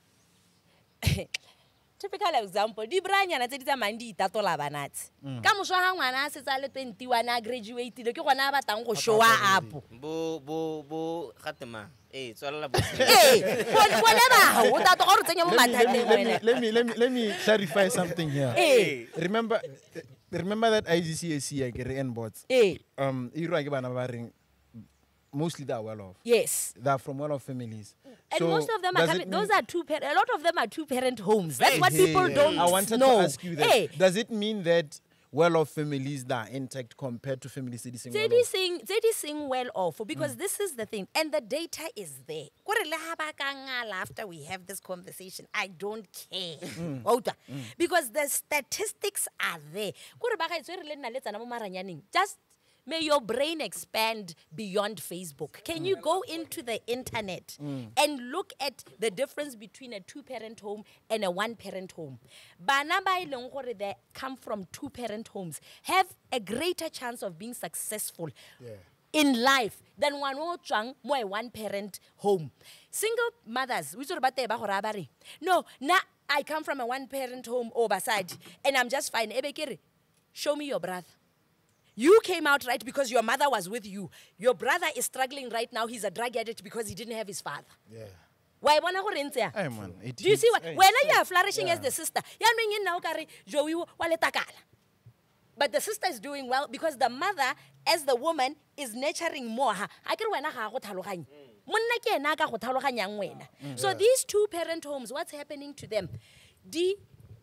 typical example di branyana tse di tsamayng di itatola banatse ka moso ga ngwana a setsa le twenty-one a graduatile ke gona a batlang go showa up bo bo bo gatema eh tswala bo ee bone bao o tato gore tsenya mo Let me, mathateng let, me, wena let, me, let, me, let me clarify something here. ee Remember, remember that I G C S E I get N bots. ee Um, Iro ake bana ba reng, mostly they are well off. yes They are from well off families. and So most of them are does it coming, those mean- are two parent a lot of them are two parent homes that's what Hey, people don't I wanted know to ask you that. Hey, Does it mean that well off families that are intact compared to families that are tse well di off? sing tse di sing well off because this is the thing and the data is there kore le ha ba ka ngala after we have this conversation I don't care Outa. because the statistics are there kore ba ga itse re le nna le tsana mo maranyaneng just may your brain expand beyond Facebook. Can you go into the internet and look at the difference between a two-parent home and a one-parent home? Bana ba e leng gore they come from two-parent homes have a greater chance of being successful in life than one o tswang mo a one-parent home. Single mothers, we ba te ba gore a ba re, no, na I come from a one-parent home or basadi, and I'm just fine. Ebe ke re, show me your brother. You came out right because your mother was with you. Your brother is struggling right now. He's a drug addict because he didn't have his father. Yeah. Why bona gore ntse ya? Hey, man, it Do you see hits- what? hey, When you are flourishing as the sister, ya nweng e nna o kare Joey wa letakala. But the sister is doing well because the mother, as the woman, is nurturing more. Ha a ke re wena ga go tlhaloganye. Monna ke ena ka go tlhaloganyang wena. So these two parent homes, what's happening to them? Di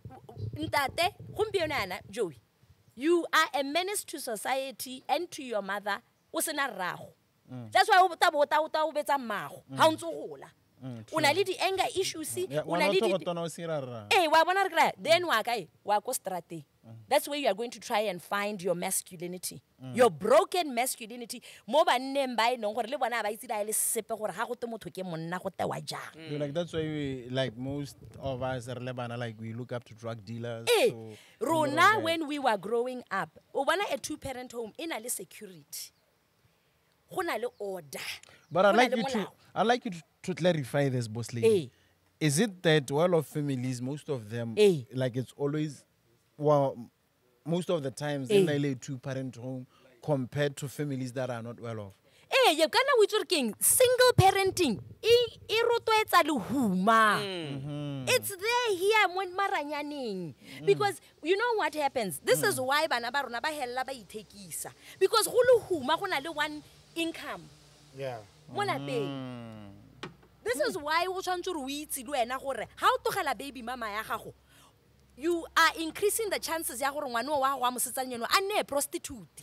ntate gompieno yana Joey. You are a menace to society and to your mother. O sena rrago. That's why o ta bo ta o ta o betsa mmago. Ha o ntse o gola. O na le di anger issues, Yeah, o na le ngwana o di totona o sira rra. Eh, wa bona re kry then wa kae wa ko strate. That's where you are going to try and find your masculinity. Your broken masculinity. Mo ba nneng ba e neng gore le bona ba itse da ile sepe gore ha go te motho ke monna go tewa jang. You're like that's why we like most of us are Lebanon, like we look up to drug dealers. Eh, so- rona when we were growing up, o bona a two parent home ina le security. Go na le order. But I'd Go na like le you to molao. I'd like you to, to clarify this, boss lady. Eh. Is it that well of families, most of them, Eh. like it's always, well, most of the times, Eh. in a two-parent home compared to families that are not well off? Eh, ye kana o itse gore keng single parenting e e rotloetsa lehuma. It's there here mo maranyaneng because you know what happens. This is why bana ba rona ba hella ba ithekisa because go lehuma go na le one income Yeah. mo lapeng. This is why o tshwantse re o itse le wena gore ha o togela baby mama ya gago you are increasing the chances ya gore ngwane wa gago wa mosetsanyeno a nne a prostitute.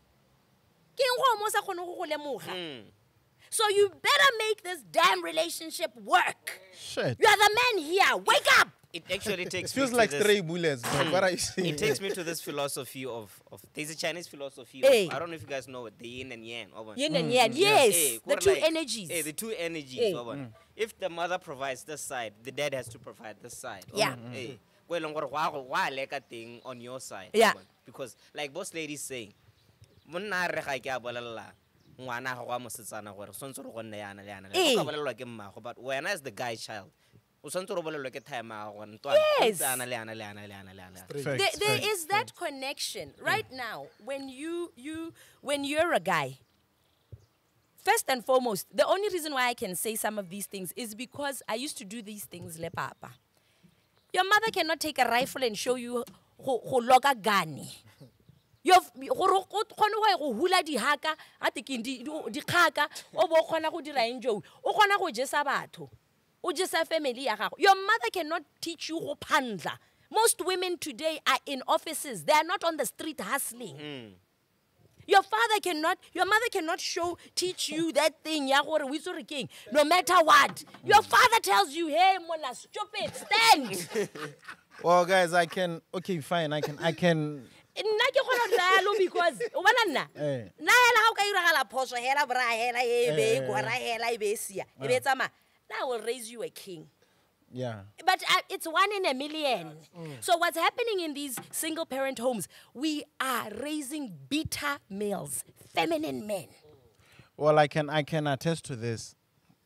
Ke eng go mo sa kgone go go lemoga. So you better make this damn relationship work. Shit. You are the man here. Wake up. It actually takes It feels me like to this, stray bullets, but what are you saying? It takes me to this philosophy of, of there's a Chinese philosophy Eh. of, I don't know if you guys know it, the yin and yang. Oban. Yin and yang. Yes. Eh, The kore two like- energies. eh, the two energies. Eh. Oban. If the mother provides this side, the dad has to provide this side. Yeah. Oban. Eh. Ko e leng gore wa go- wa leka teng on your side. Yeah. Oban. Because like boss lady saying, monna a re ga ke a bolelela ngwana ga go a mosetsana gore sontse re go nne yana le yana le Eh. go ka bolelelwa ke mmago but wena as the guy child o santse re bolelwe ke time a gore ntwana Yes. ntse ana le ana le ana le ana le ana le ana. Straight. there, Facts, there facts, is that connection right now when you you when you're a guy. First and foremost, the only reason why I can say some of these things is because I used to do these things, le papa. Your mother cannot take a rifle and show you who log a gun. Your gore go kgone go hula di haka a teking di di khaka o bo kgona go dira enjo o kgona go jesa batho o jesa family ya gago. Your mother cannot teach you go phandla. Most women today are in offices. They are not on the street hustling. Your father cannot, your mother cannot show, teach you that thing, ya gore o itse re keng, no matter what. Your father tells you, hey, mona, stupid, stand. Well, guys, I can. Okay, fine. I can. I can. Nna ke kgona go dira yalo because o bona nna Eh. nna hela ga o ka iragala phoso hela bra hela e be e gora hela e be e sia e be tsama now I will raise you a king. Yeah. But uh, it's one in a million. So what's happening in these single parent homes, we are raising beta males, feminine men. Well, I can. I can attest to this.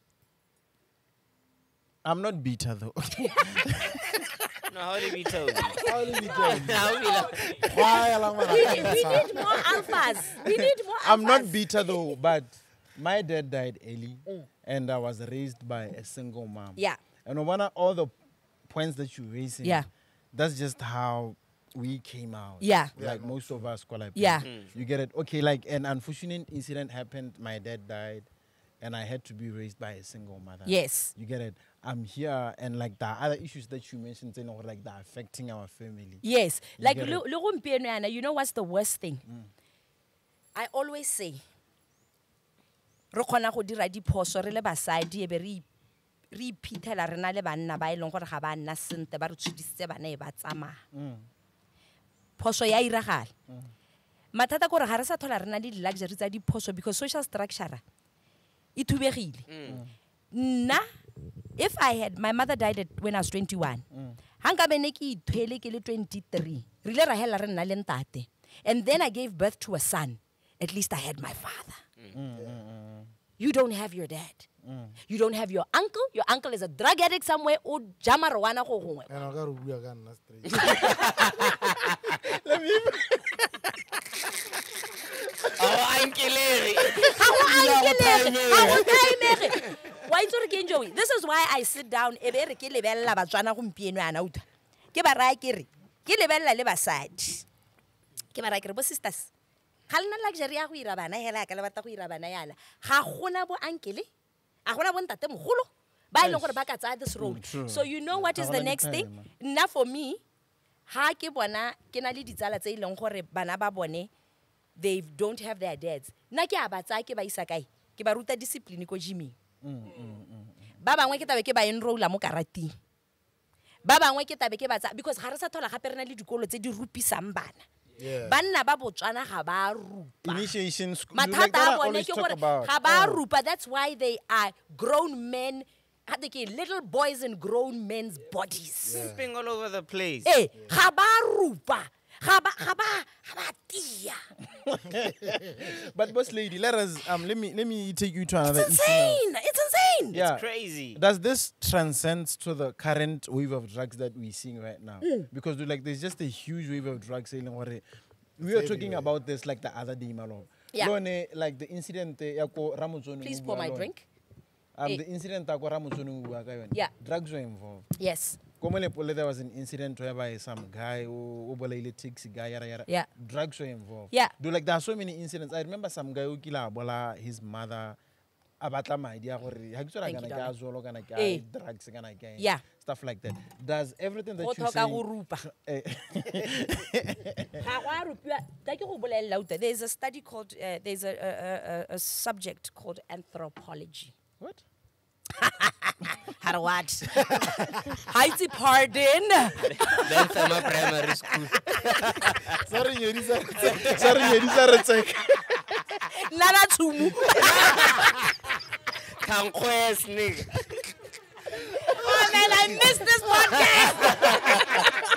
I'm not bitter though. No, how do we tell you? How do we tell you? How we like- Why alam wa We, la need- we need more alphas. We need more alphas. I'm not bitter though, but my dad died early, and I was raised by a single mom. Yeah. And one of all the points that you're raising, Yeah. that's just how we came out. Yeah. Like most of us, like Yeah. You get it? Okay, like an unfortunate incident happened. My dad died, and I had to be raised by a single mother. Yes. You get it? I'm here, and like the other issues that you mentioned, you know, like that affecting our family. Yes. Like, get lo- it? lo gompieno yana, you know what's the worst thing? I always say, re kgona go dira diphoso re le basadi e be re re iphitlhela re na le banna ba e leng gore ga ba nna sentle ba re tshudisitse bana e ba tsamaya phoso ya iragala mathata kore ga re sa thola re na le di-luxury tsa diphoso because social structure e thubegile nna if I had my mother died at, when I was twenty-one ha nka bene ke ithwele ke le twenty-three re ile ra hela re nna le ntate and then I gave birth to a son at least I had my father. You don't have your dad. You don't have your uncle. Your uncle is a drug addict somewhere. O jama rowana go gongwe. And I got to bua ka nna straight. Oh, Uncle Larry. Ha o ankelege, ha o timege. Wa itse re ke eng, Joey? This is why I sit down e be re ke lebella batswana gompieno yana utlwa. Ke ba raya ke re ke lebella le basadi. Ke ba raya ke re bo sisters. Ga lena luxury ya go ira bana hela ka le batla go ira bana yana. Ga gona bo uncle, a gona bo ntate mogolo. Ba ile gore ba ka tsaya this road. So you know what Ga is gona the next di-time, thing? Nna for me, ha ke bona ke na le ditsala tse ileng gore bana ba bone they don't have their dads. Nna ke a ba tsaya ke ba isa kae? Ke ba ruta discipline ko gyming. Ba bangwe ke tabe ke ba enrolla mo karating. Ba bangwe ke tabe ke ba tsaya because ga re sa thola gape re na le dikolo tse di rupisang bana. Yeah. Banna ba Botswana ga ba rupa. Initiation school. Mathata like that I a bone always ke talk gore about. ga ba rupa. That's why they are grown men. How they get little boys in grown men's bodies. Simping all over the place. Eh, ga ba rupa. Ga ba ga ba ga ba tia. But boss lady, let us um let me let me take you to another It's issue. now. insane. It's insane. Yeah. Crazy. Does this transcend to the current wave of drugs that we're seeing right now? Because like there's just a huge wave of drugs selling. Or we were talking about this like the other day, Malo. Yeah. Lone, like the incident. eh, ya ko Ramotsone Please o pour bua my lone. drink. Um, Eh. the incident ya ko Ramotsone o bua ka yone, Yeah. drugs were involved. Yes. Komole there was an incident whereby some guy who bolaile taxi guy yara yara. Yeah. Drugs were involved. Yeah. Do like there are so many incidents. I remember some guy who killed bola his mother. Abatla madi ya gore ha ke tsora Thank kana you, ke darling. azolo kana ke Eh. a drugs kana ke eng, Yeah. stuff like that. Does everything that Go you tlhoka say go rupa. Eh, Ha go a rupiwa. Ta ke go bolella utlwa. There's a study called uh, there's a, a, a, a subject called anthropology. what? How what? Haiti pardon. Then Thema Primary School. Sorry, Nyedisa. Sorry, Nyedisa re tseka. Nana tumu. Kankwes, nigga. Oh man, I missed this podcast.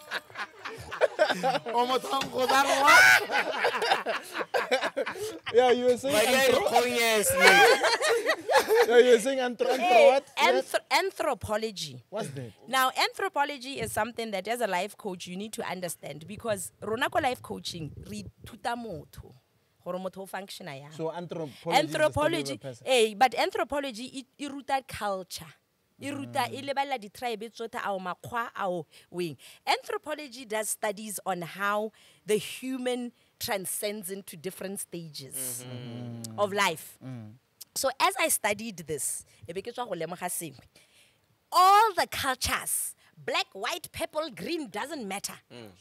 O mo thango da rwa. Yeah, you were saying. Maria Rukonyes, nigga. No, you're saying anthro, anthro Eh, what? anthro- anthropology. What's that? Now, anthropology is something that as a life coach you need to understand because rona ko life coaching re tuta motho gore motho o functiona yang. So anthropology. is the study of a Anthropology, person. eh, but anthropology it, it ruta culture. It ruta e lebala di tribe tsotlhe ao makgwa ao weng. Anthropology does studies on how the human transcends into different stages of life. So as I studied this, e be ke tswa go lemoga sengwe. All the cultures, black, white, purple, green, doesn't matter.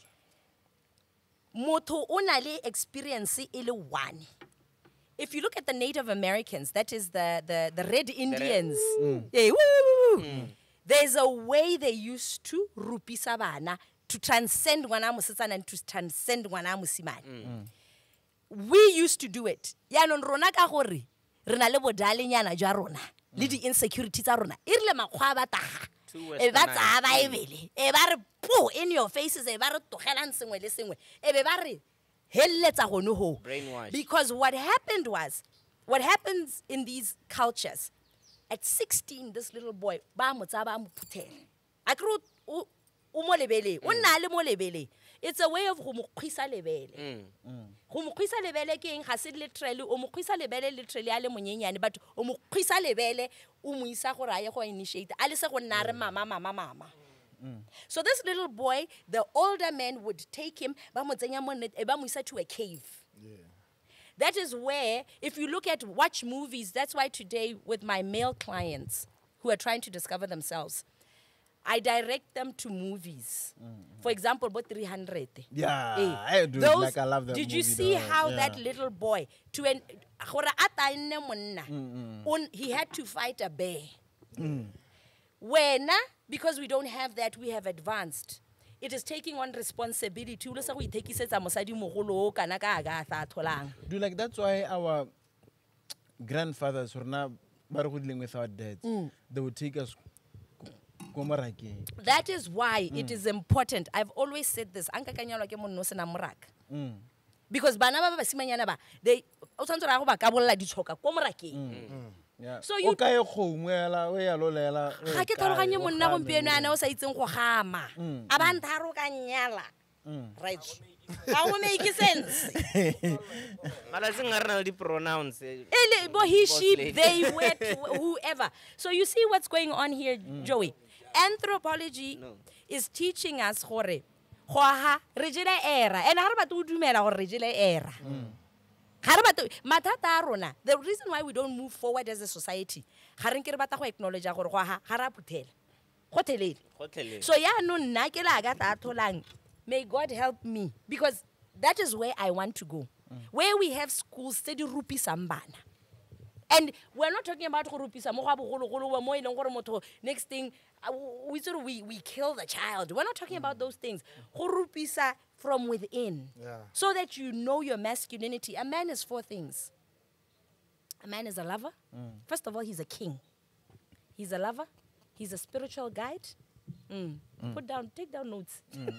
Motho o na le experience e le one. If you look at the Native Americans, that is the, the, the Red Indians, yeah, woo, woo, woo. There's a way they used to rupisa bana to transcend ngwana mosetsana and to transcend ngwana mosimane. We used to do it. Yaanong rona ka gore re na le bodalenyana jwa rona le di insecurity tsa rona. E rile makgwa a bataga. Too E ba westernized. tsaya Baebele. E ba re po in your faces e ba re togelang sengwe le sengwe. E be ba re helletsa gone ho. Brainwashed. Because what happened was, what happens in these cultures, at sixteen, this little boy, ba mo tsaya ba mo phuthela. A kere o o mo lebeleng, o nna le mo lebeleng. It's a way of go mo kgwisa lebele. Go mo kgwisa lebele ke eng ga se literally o mo kgwisa lebele literally a le monyenyane but o mo kgwisa lebele o mo isa gore a ye go initiate a le se go nna re mama mama mama. So this little boy, the older men would take him, ba mo tsenya mo net- e ba mo isa to a cave. That is where, if you look at watch movies, that's why today with my male clients who are trying to discover themselves, I direct them to movies. For example, about three hundred. Yeah, Eh, I do. those- Like I love that Did you movie, see though. how Yeah. that little boy, to an, gore a tainne monna, on- he had to fight a bear. When, because we don't have that, we have advanced. It is taking on responsibility. Ulo sa go ithekisetsa mosadi mogolo o kana ka aga a tla tholang. Do like that's why our grandfathers were not dealing with our dads. They would take us ko marakeng. That is why it is important. I've always said this. Anka kanyalo ke monno sena moraka. Because bana ba ba basimanyana ba, they o tshwanetse ra go ba ka bolla ditshoka ko morakeng. Yeah. So you- O kae kgomo ela, o ya lo lela, o Ga ke kae, tlhaloganye o monna game. gompieno ana o sa itseng go gama. A ba ntharo ka nyala. Right. Ga go make sense. Malatsing a re na le di-pronouns, eh. Ele, bo he, Boss she, lady. they, wet, whoever. So you see what's going on here, Joey. Anthropology is teaching us gore go aha re jele era and ha re batho o dumela gore re jele era. Ha re batho mathata a rona, the reason why we don't move forward as a society ga re nke re batla go acknowledge gore go aha ga ra phuthela go thelele. Gotlhelele. So ya no nna ke la ka ta tholang. May God help me because that is where I want to go. Where we have schools tse di rupisang bana. And we're not talking about go rupisa mo ga bogologolo mo e leng gore motho next thing uh, we sort of we we kill the child. We're not talking about those things. Go rupisa from within. Yeah. So that you know your masculinity. A man is four things. A man is a lover. First of all, he's a king. He's a lover. He's a spiritual guide. Mm. Put down, take down notes.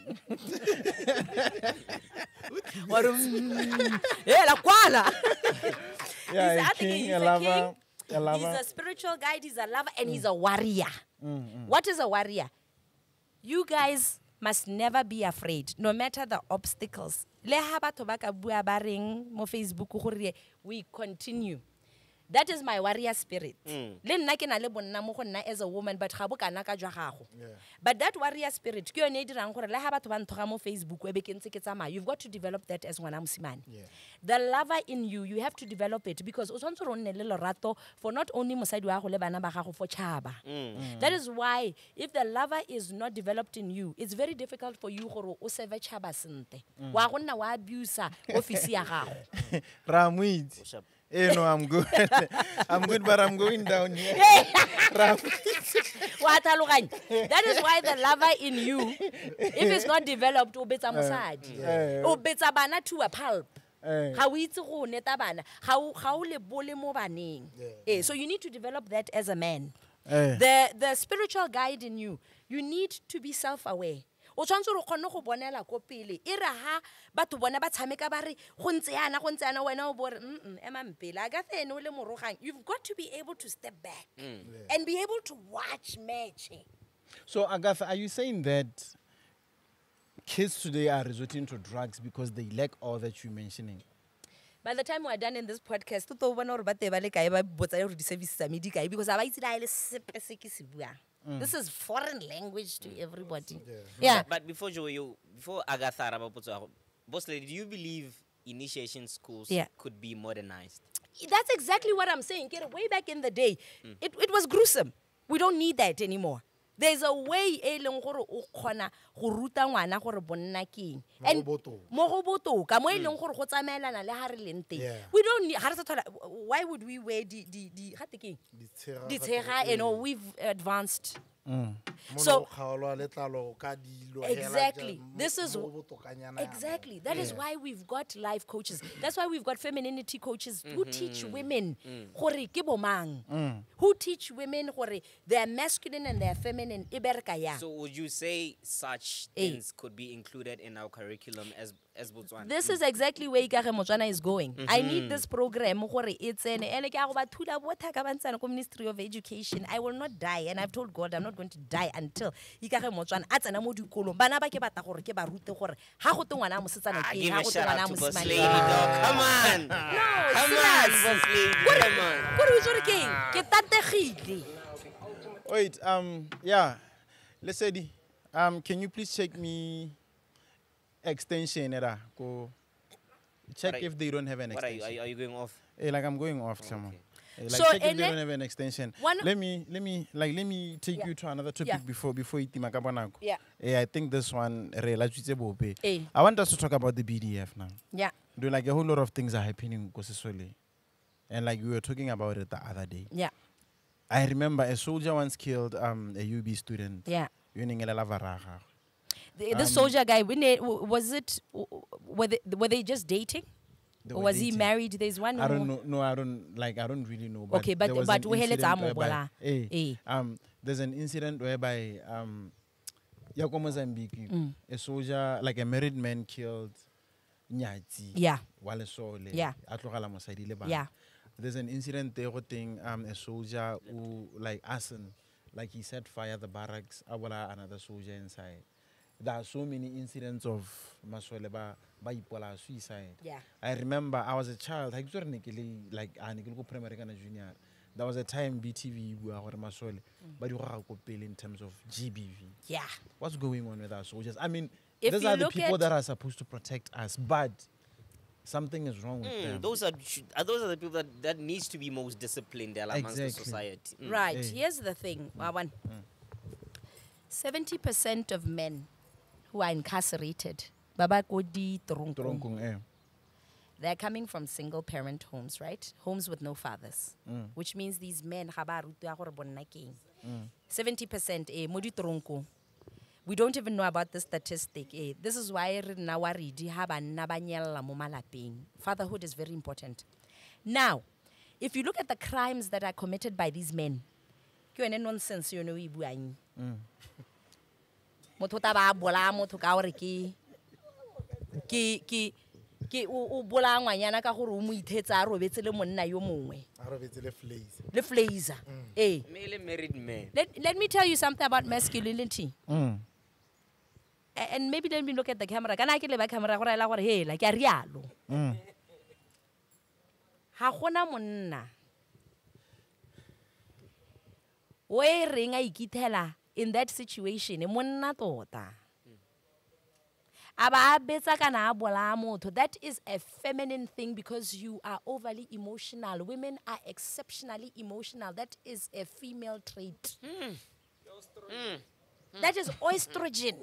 What a- Yeah, la kwala. Yeah, He's- a I think king, he's a a lover, king, a lover. He's a spiritual guide, he's a lover, and he's a warrior. What is a warrior? You guys must never be afraid, no matter the obstacles. Le ha batho ba ka bua ba reng mo Facebook gore we continue. That is my warrior spirit. Le nna ke na le bonna mo go nna as a woman, but ga bo kana ka jwa gago. But that warrior spirit, ke yone e dirang gore le ha batho ba nthoga mo Facebook e be ke ntse ke tsamaya, you've got to develop that as ngwana mosimane. The lover in you, you have to develop it because o tshwanetse go nne le lorato for not only mosadi wa go le bana ba gago for chaba. That is why if the lover is not developed in you, it's very difficult for you gore o serve chaba sente. Wa go nna wa abuse office ya gago. Ramwit. Eh, no, I'm good. I'm good, but I'm going down here. Ram. Wa tlhaloganya. That is why the lover in you, if it's not developed, o betsa mosadi. O betsa bana to a pulp. Eh. Ga o itse go neta bana. Ga o ga o le bole mo baneng. Eh, so you need to develop that as a man. Eh. The the spiritual guide in you, you need to be self-aware. o tshwanetse re kgonne go bonela ko pele e re ha batho bona ba tshameka ba re go ntse yana go ntse yana wena o bore mm ema mpele Agatha ene o le morogang you've got to be able to step back and be able to watch match. So, Agatha, are you saying that kids today are resorting to drugs because they lack all that you're mentioning? By the time we're done in this podcast, to bona hore ba te ba le kae ba botsa hore di-services tsa me di kae because ha ba itse da ile sepe se ke se buang. This is foreign language to everybody. Yeah. But, but before Joe, you, before Agatha Rabapotso, Boss Lady, do you believe initiation schools Yeah. could be modernized? That's exactly what I'm saying. Get way back in the day, it, it was gruesome. We don't need that anymore. There's a way e leng gore o kgona go ruta ngwana gore bonna keng. And Mo go botoka. mo go botoka mo e leng gore go tsamaelana le ha re leng teng. Yeah. We don't need ha re sa thola why would we wear di di di ga te keng? Ditshega- Di tshega, you know, we've advanced. Mono So- o kgaolwa letlalo ka dilo, hela Exactly. ja- mo- This is mo botokanyana yana. Exactly. That is why we've got life coaches. That's why we've got femininity coaches who teach women gore ke bo mang. Who teach women gore they are masculine and they are feminine. E bereka yang. So would you say such Eh. things could be included in our curriculum as as Botswana? This is exactly where Ikare Motswana is going. I need this program gore it's an and ke a go ba thula botha ka bantsana ko Ministry of Education. I will not die and I've told God I'm not going to die until Ikare Motswana a tsena mo dikolong. Bana ba ke batla gore ke ba rute gore ha go te ngwana a mosetsana Ah, ke give ha a go te shout ngwana out a to Boss mosimane. Lady, dog. Come on. No, Come on, serious. Boss Lady. Kore- Come on. kore o itse gore ke eng? Ke tategile. Wait, um, yeah. Let's say, um, can you please check me extension era? Go check What are- if they don't have an What are you? extension. Are you, are you going off? Eh, like I'm going off, Chamo. Eh, like So, check if and they then- don't have an extension. One- let me, let me, like, let me take Yeah. you to another topic Yeah. before before it Timakabanako. Yeah. Eh, I think this one, re, like, it's a bobe. Eh. I want us to talk about the B D F now. Yeah. Do like a whole lot of things are happening in Kosisole, and like we were talking about it the other day. Yeah. I remember a soldier once killed um, a U B student. Yeah. Uningelela Varaga. The, the soldier guy, when they- w- was it, w- w- were they, were they just dating? They Or were was he dating. married? There's one. I don't who- know. No, I don't like. I don't really know. But Okay, but- there was but an we incident heletsa mo whereby- bola. Eh, Eh. um, there's an incident whereby um, Yako Mozambique, Mm. a soldier, like a married man, killed Nyati. Yeah. Walesole. Yeah. Atlogala mosadi le bana. Yeah. There's an incident there. Thing um, a soldier who like Asen, like he set fire the barracks. Abola another soldier inside. There are so many incidents of masole ba ba ipola suicide. Yeah. I remember I was a child. I was like I go primary kana junior. There was a time B T V we were masole, but you go pele in terms of G B V. Yeah. What's going on with our soldiers? I mean, If those you are the look people at- that are supposed to protect us, but something is wrong with Mm, them. those are should- are those are the people that, that needs to be most disciplined amongst the Exactly. society. Mm. Right. Eh. Here's the thing, Wawan. Seventy percent of men who are incarcerated, Baba Kodi Torongkong, Toronkong, eh. they're coming from single parent homes, right? Homes with no fathers. Which means these men seventy percent eh mo ditoronko. We don't even know about this statistic. Eh. This is why re nna wa re di ha banna ba nyella mo malapeng. Fatherhood is very important. Now, if you look at the crimes that are committed by these men, ke yone nonsense you know e buang. Motho ta ba bola motho ka hore ke ke ke ke o o bola ngwanyana ka gore o mo ithetsa a robetse le monna yo mongwe A robetse le Flays. le Flazer. Eh. Male married man. Let, let me tell you something about masculinity. Mm. A- And maybe let me look at the camera. Kana ke le ba camera gore la gore he la ke a rialo. Mm. Ha gona monna. O e reng a ikithela in that situation e monna tota. Aba a betsa kana a bola motho. That is a feminine thing because you are overly emotional. Women are exceptionally emotional. That is a female trait. That is estrogen.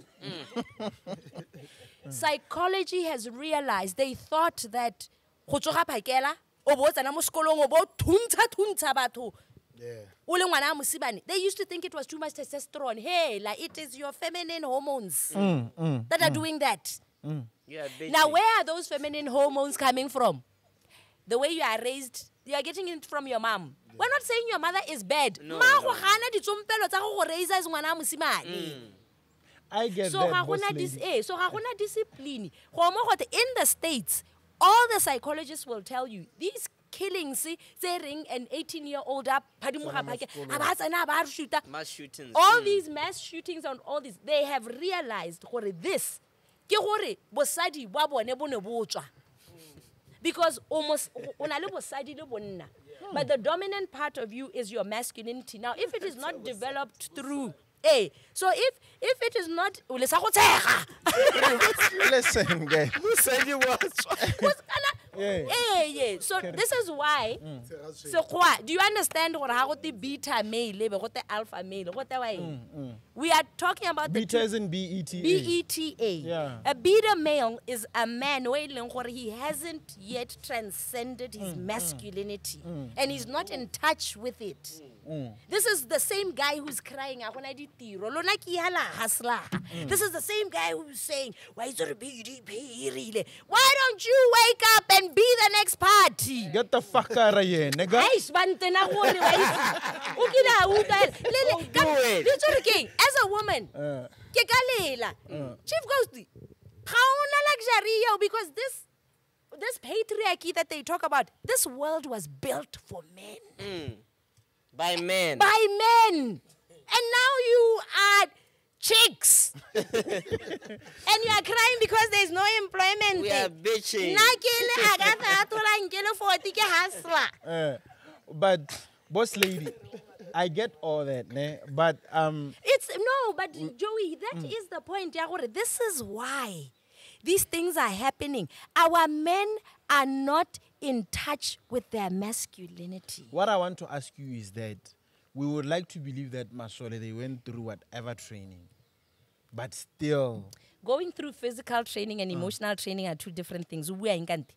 Psychology has realized, they thought that go tsoga phakela o bo tsena mo sekolong o bo thuntsha thuntsha batho Yeah. o le ngwana a mosimane. They used to think it was too much testosterone. Hey, like it is your feminine hormones that are doing that. Yeah, Now, where are those feminine hormones coming from? The way you are raised, you are getting it from your mom. We're not saying your mother is bad. No, Ma no. go gana ditsompelo tsa go go raise as ngwana a mosimane. I get so that, ga boss gona dis lady. eh so ga gona discipline go mo gote in the States all the psychologists will tell you these killings tse reng an eighteen year old up phadimoga phake a ba tsena ba shoota Mass shootings. all mm. these mass shootings and all this they have realized gore this ke gore bosadi ba bone bone botswa because almost ona le bosadi le bonna but the dominant part of you is your masculinity now if it is not developed through eh so if if it is not o le sa go tshega Listen, guys. Mosadi wa tswa. Yeah. eh yeah so this is why so kwa do you understand gore ha go te beta male be go te alpha male go te why we are talking about the Beta two- is in B E T A. B E T A. Yeah. A beta male is a man where he hasn't yet transcended his masculinity and he's not in touch with it. This is the same guy who's crying, "Ah, gona ditiro, lona ke hala hasla." This is the same guy who's saying, "Why is there B D P really? Why don't you wake up and be the next party?" Get the fuck out of here, nigga. Ai sbante na gore wa o kila uta le le ka it. le tsore king as a woman Uh, ke ka lela chief ghost ga ona luxury yo because this this patriarchy that they talk about this world was built for men By men. by men and now you are chicks and you are crying because there's no employment We are bitching. na ke le aga fatola nkele forty ke hasla uh, but, boss lady, I get all that, ne? But um, It's no, but Joey, that is the point. ya gore This is why these things are happening. Our men are not in touch with their masculinity. what I want to ask you is that we would like to believe that Masole they went through whatever training, but still, Going through physical training and emotional training are two different things. We are in kanti.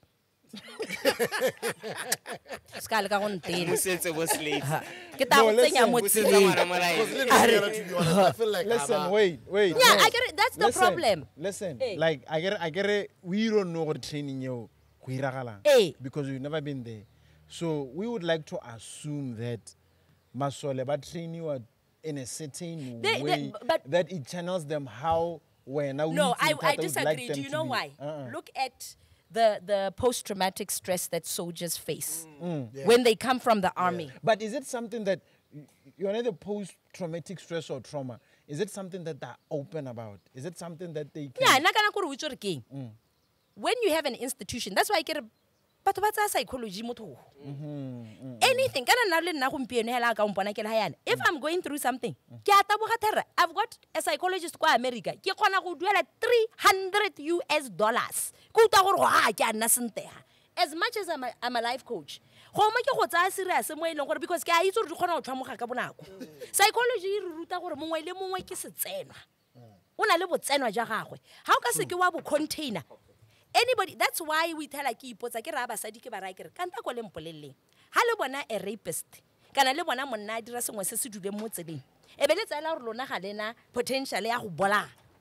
Ska le ka go ntena. Busetse boss lady. Ke ta No, go tsenya listen, mo Busetse tseleng. ngwana molai. To be honest, I feel like listen, Aba- wait, wait. Yeah, no. I get it. That's the Listen, problem. Listen, Eh. like I get, it, I get it. We don't know what training you Eh. because we've never been there. So we would like to assume that Masole but train you at- in a certain They- they- way but- that it channels them how when now No, I, I like disagree. them Do you to know be. why? Uh-uh. Look at the, the post-traumatic stress that soldiers face Mm. when they come from the army. But is it something that y- you're not the post-traumatic stress or trauma? Is it something that they're open about? Is it something that they can? Yeah, nna kana kore o itse gore ke eng. When you have an institution, that's why I get batho ba tsaya psychology mo thoko. Anything, kana nna le nna gompieno hela ka mpona ke le ha yana. If I'm going through something, ke a taboga thera. I've got a psychologist kwa America. Ke kgona go duela three hundred U S dollars. Ke utlwa gore ha ke a nna sentega. As much as I'm a, I'm a life coach. Go mo ke go tsaya serious mo e leng gore because ke a itse gore di kgona go tlhamoga ka bonako. Psychology e re ruta gore mongwe le mongwe ke setsenwa. O na le botsenwa ja gagwe. Ha o ka se ke wa bo container. Anybody, that's why we tell like ipotsa ke ra basadi ke ba ra kere kanta go le mpoleleng ha le bona a rapist kana le bona monna a dira sengwe se se dule mo tseleng e be le tsela gore lona ga lena potential ya go bola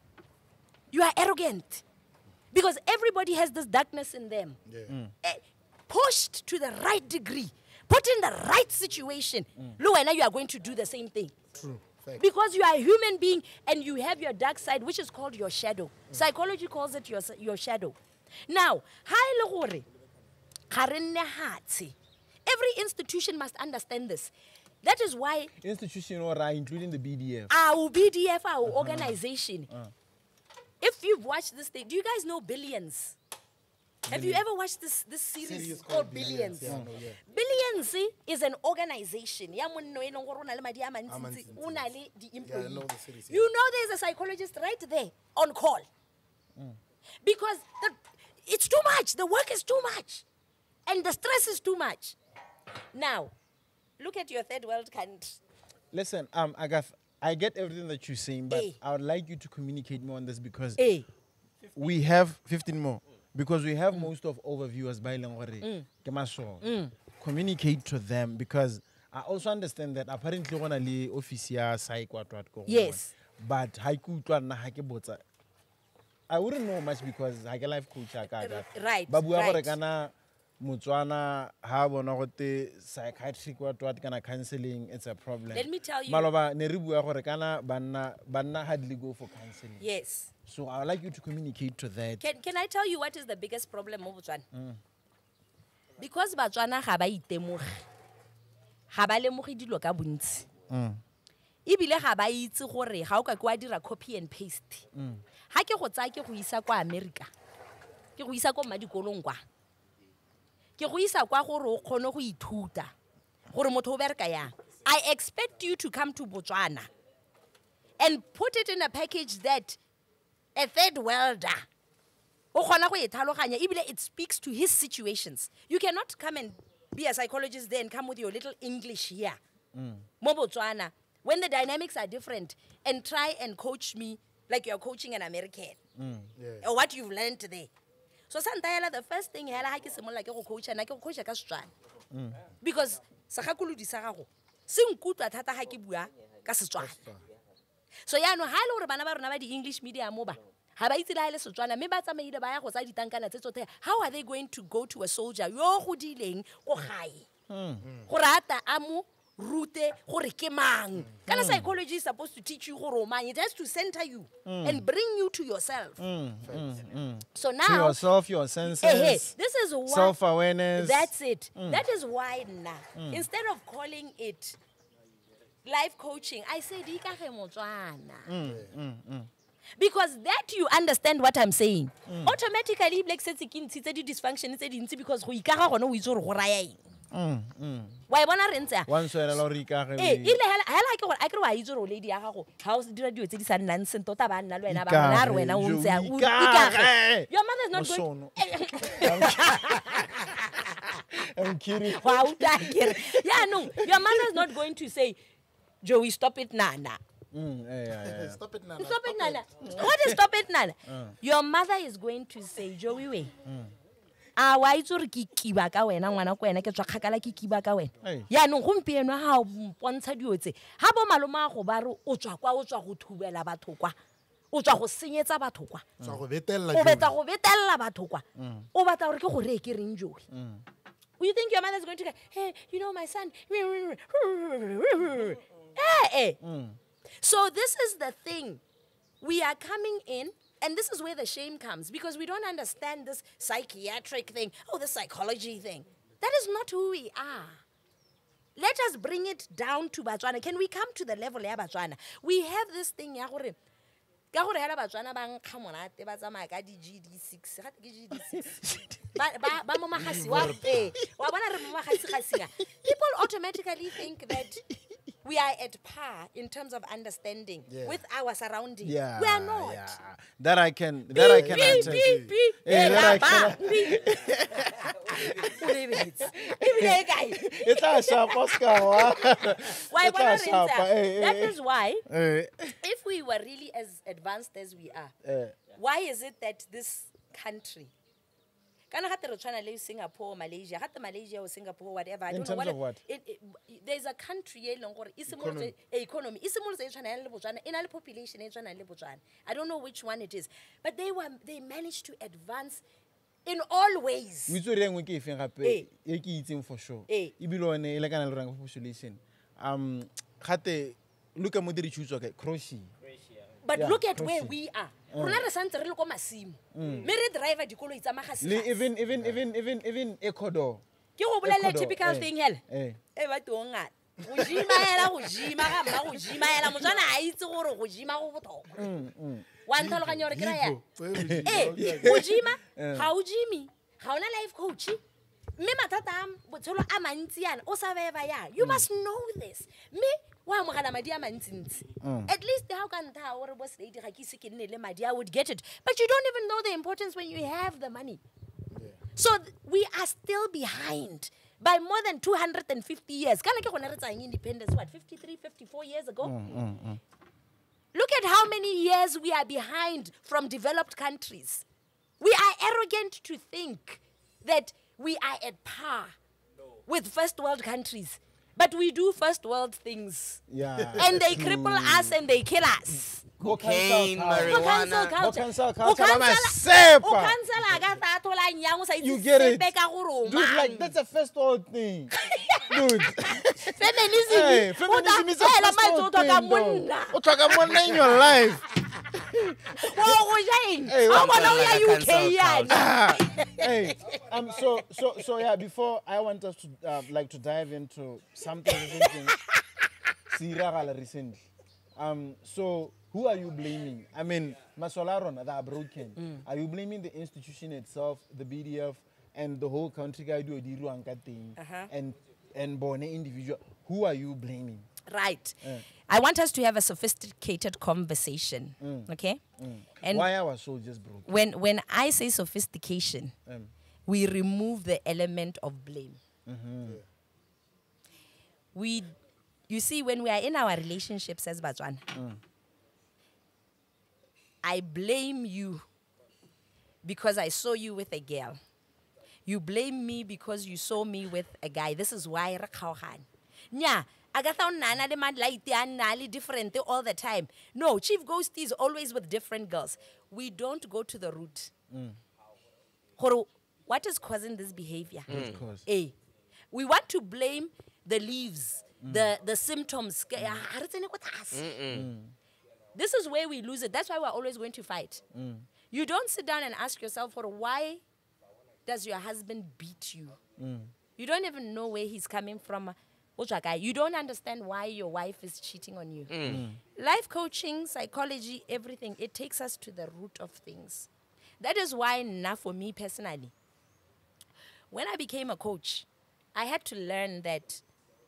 you are arrogant because everybody has this darkness in them Eh, pushed to the right degree put in the right situation lo wena you are going to do the same thing True. Fact. because you are a human being and you have your dark side which is called your shadow psychology calls it your, your shadow now ha e le gore ga re nne hatse every institution must understand this that is why Institution or uh, including the B D F. our B D F our organization if you've watched this thing do you guys know Billions? Have you ever watched this this series, Series called called Billions? Billions, yeah, I know, yeah. Billions eh, is an organization. Ya monno e leng gore o na le madi a mantsi, mantsi, o na le di-employees. know the series, yeah. You know there's a psychologist right there on call. Because the, it's too much. The work is too much. And the stress is too much. Now, look at your third world country. Listen, um, Agath, I get everything that you're saying, but Eh. I would like you to communicate more on this because Eh. we have fifteen more. Because we have most of overviewers by Langore. Mm. Communicate to them because I also understand that apparently one ali officia psych what what go. Yes. But haiku twa na ha ke botsa. I wouldn't know much because I get life coach aka. right, Ba bua gore right. kana Motswana ha bona gote psychiatric what what kana counseling it's a problem. Let me tell you- Maloba ne re bua gore kana banna banna hardly go for counseling. Yes. So I would like you to communicate to that. Can, can I tell you what is the biggest problem mo Botswana? Because Batswana ga ba itemoge. Ga ba lemoge dilo ka bontsi. Ebile ga ba itse gore ga o ka kwa dira copy and paste. Ha ke go tsaya ke go isa kwa America. Ke go isa kwa madikolong kwa. Ke go isa kwa gore o kgone go ithuta. Gore motho o bereka yang. I expect you to come to Botswana and put it in a package that a third worlder o kgona go e tlhaloganya ebile it speaks to his situations. You cannot come and be a psychologist there and come with your little English here. Mo Botswana, when the dynamics are different, and try and coach me like you're coaching an American. Yeah. Or what you've learned today. So Santayela, the first thing hela ha ke simolla ke go coach na ke go coach ka Setswana. Because sa gakolodi sa gago se nkutwa thata ha ke bua ka Setswana. So ya no ha ile gore bana ba rona ba di English medium mo ba ha ba itse la ile Setswana mme ba tsamaile ba ya go tsa ditankana tse tsotlhe. How are they going to go to a soldier yo go dileng go gae? Go rata amu rute gore ke mang. Kana psychology is supposed to teach you gore o mang. It has to center you and bring you to yourself. So now To yourself, your senses, eh, eh, this is why self-awareness. that's it. That is why now, instead of calling it life coaching, I say di ka ge Motswana. Because that you understand what I'm saying. Automatically, like says ke ntshitse di dysfunction tse dintsi because go ikaga gone o itse gore go raya eng. Wa e bona re ntse One swela lo re ikage. eh ile hela hela ke gore a ke re wa itse gore lady ya gago ha o dira dio tse di sa nnang sento ta ba nna le wena ba bona re wena o ntse o ikage. Your mother is not going. I'm kidding. Wow, yeah, no, your mother is not going to say, Joey, stop it, Nana. Mm, yeah, yeah, yeah. Stop it, Nana. Stop it, Nana. What is stop it, Nana? Your mother is going to say, Joey, we. Ah, why is it ki kiba ka wena ngwana ko wena ke tswa kgakala ke kiba ka wena? Hey. Ya no gompieno ha o pontsha dio tse. Ha bo maloma go ba re o tswa kwa o tswa go thubela batho kwa. O tswa go senyetsa batho kwa. Tswa go betella O Joey. betla go betella batho kwa. O batla gore ke go re ke reng Joey. You think your mother is going to go, hey, you know my son. Eh, eh. So this is the thing. We are coming in, and this is where the shame comes, because we don't understand this psychiatric thing, oh, the psychology thing. That is not who we are. Let us bring it down to Batswana. Can we come to the level ya Batswana? We have this thing ya gore ka gore hela Batswana ba nkga monate ba tsamaya ka di G D six ga ke G D six ba ba ba mo magasi wa eh wa bona re mo magasi ga singa. People automatically think that we are at par in terms of understanding Yeah. with our surroundings. Yeah, We are not. yeah. That I can. That I can Beep, attest. beep, beep. Eh, Eh, that I ba, can- beep. O lebetse. Ebile kae? It's a sharp Oscar. Wa Why It's bona a re sharp. ntse? eh, That eh, is why eh, if we were really as advanced as we are, eh. why is it that this country, kana gate re tshwana le Singapore, Malaysia, gate Malaysia or Singapore, whatever, I In don't know terms of what? It, it, there's a country e leng gore e simolotse e economy, e simolotse e tshwana le Botswana, e na le population e tshwana le Botswana. I don't know which one it is, but they were they managed to advance in all ways. o itse re engwe ke efeng Eh. gape e ke itseng for sure Eh. ebile one e lekana le rank population um gate look at mo di choose okay Croatia But Yeah, look at where proceed. we are. Rona re santse re le ko masimo. Me re driver dikoloi tsa magasi. le even even even even even Ecuador Ke go bolele Ecuador, typical eh, thing hela. eh. E ba tong ngata. Go jima hela go jima ga mma go jima hela Motswana a itse gore go jima go botlhokwa. Wa ntlhaloganya gore ke ra ya. Eh, go jima ga o jimi. Ga ona life coach. Me mathata a botshelo a mantsi yana o sa beba ya. You must know this. Me wa mogala madi a mantsintsi. At least how can tha gore boss lady ga ke se ke nne le madi I would get it. But you don't even know the importance when you have the money. So th- we are still behind by more than two hundred fifty years. Kana ke gone re tsayang independence what fifty-three, fifty-four years ago? Look at how many years we are behind from developed countries. We are arrogant to think that we are at par with first world countries. but we do first world things. Yeah. And they cripple us and they kill us. Cocaine, Go cancel marijuana. culture. Go cancel O culture, cancel- ba masepa. o cancela ka tsa tholang yang, o sa itse You get it. sepe ka gore o Dude, like, mang. that's a first world thing. Dude. Feminism. Hey, O feminism ta- is a hela first manje o world tlhoka thing, though. monna. O tlhoka monna in your life. Wa go jeng? Hey, Ha what- bona o Like a ya U K cancel yana. Ah, hey, um, so, so, so, yeah. Before I want us to uh, like to dive into something recently, Siragala recently. Um, so who are you blaming? I mean, Masolaron, they are broken. Are you blaming the institution itself, the B D F, and the whole country guy do a diru thing, Uh-huh. and and born individual? Who are you blaming? Right. I want us to have a sophisticated conversation. Okay? And Why our soldiers broken? when when I say sophistication, Um, we remove the element of blame. We, you see, when we are in our relationships as Batswana, I blame you because I saw you with a girl. You blame me because you saw me with a guy. This is why re kgaogane. Nya, Agatha Nana de man like nali different all the time. No, Chief Ghost is always with different girls. We don't go to the root. Gore, what is causing this behavior? cause? A. We want to blame the leaves, the, the symptoms. This is where we lose it. That's why we're always going to fight. You don't sit down and ask yourself, for why does your husband beat you? You don't even know where he's coming from. You don't understand why your wife is cheating on you. Life coaching, psychology, everything, it takes us to the root of things. That is why now for me personally, when I became a coach, I had to learn that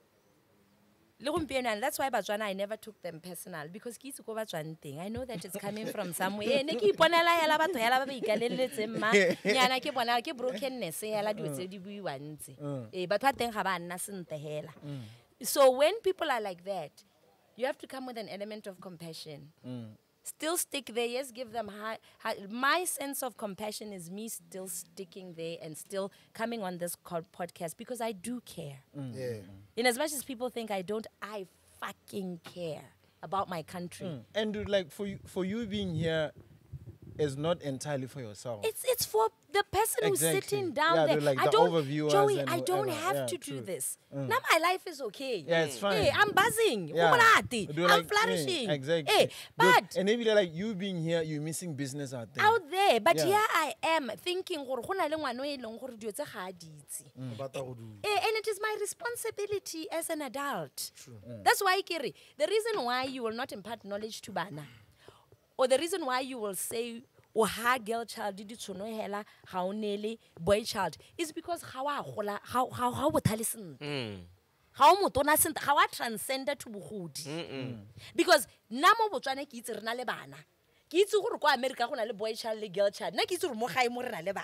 and that's why Batswana, I never took them personal because ke itse ko Batswana teng. I know that it's coming from somewhere. Eh, ne ke iponela hela batho hela ba ba ikaleletse mma. Nyana ke bona ke brokenness hela dilo tse di buiwa ntse. Eh batho ba teng ga ba nna sente hela. So when people are like that, you have to come with an element of compassion. Still stick there, yes, give them high, high. My sense of compassion is me still sticking there and still coming on this co- podcast because I do care. Yeah. In as much as people think I don't, I fucking care about my country. And dude, like for you, for you being here is not entirely for yourself. It's it's for the person who's Exactly. sitting down Yeah, there. they're like I the don't, overviewers Joey, and I don't whoever. have Yeah, to true. do this. Now my life is okay. Yeah, it's fine. Hey, I'm buzzing. Yeah. Umonate. Do I'm like- flourishing. yeah, exactly. Hey, Dude, but and maybe like you being here, you're missing business out there. out there, but Yeah. here I am thinking gore go na le ngwana o e leng gore dilo tse ga a di itse. Bata go do. Eh, and it is my responsibility as an adult. That's why, Kiri, the reason why you will not impart knowledge to Bana, or the reason why you will say, oh, ha girl child, did you know hela, how nearly boy child, is because how how how how how would listen. How motona sent how I transcended to Buhudi. Because Namo Botswana kids are na lebana. Kids who go America on a boy child, le girl child, na kids who mo high more lebana.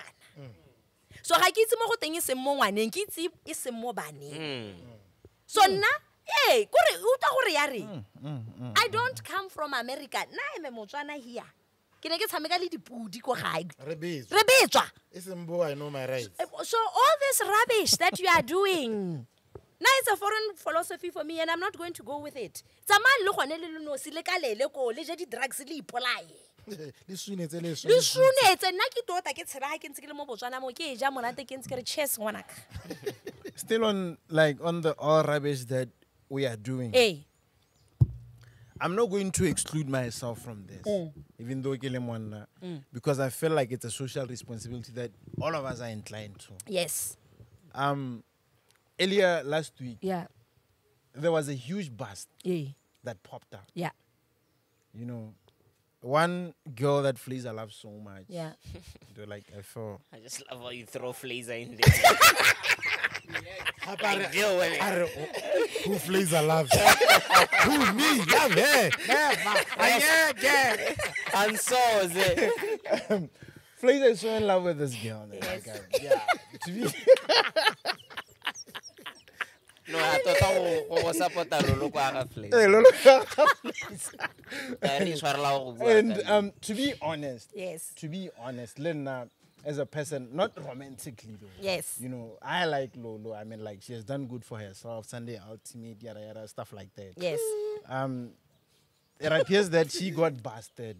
So I kids mo thing is a mo one and kids is a mo bani. So na hey, kore uta gore yari. I don't come from America. Na I'm a Motswana here. Ke ne ke tshameka le dipudi ko gae. Re betswa. Re betswa. Isembo, I know my rights. So all this rubbish that you are doing, now it's a foreign philosophy for me, and I'm not going to go with it. It's a man look on a little no silekalele ko le je di drugs le ipolai. Le sunetse le Le sunetse. sunetse nna ke tota ke tshela ke ntse ke le mo Botswana mo ke ja monate ke ntse ke re chess ngwanaka. Still on like on the all rubbish that we are doing. Hey, I'm not going to exclude myself from this, even though ke le monna, because I feel like it's a social responsibility that all of us are inclined to. yes. Um, earlier last week, Yeah. there was a huge bust Yeah. that popped up. Yeah. You know, one girl that Flazer loves so much. Yeah. They're like, I feel. I just love how you throw Flazer in there. I deal with it. Are- Who Flazer loves? Who me? Love her. Never. Yeah, And so is it. Flazer is so in love with this girl. man. Like, uh, yeah. To be No, I thought I was support a Lolo Quaga Hey, Flazer. Lolo. And And um, to be honest, Yes. to be honest, Lena, as a person, not romantically though. Yes. You know, I like Lolo. I mean, like she has done good for herself. Sunday Ultimate, yada yada, stuff like that. Yes. Um, it appears that she got busted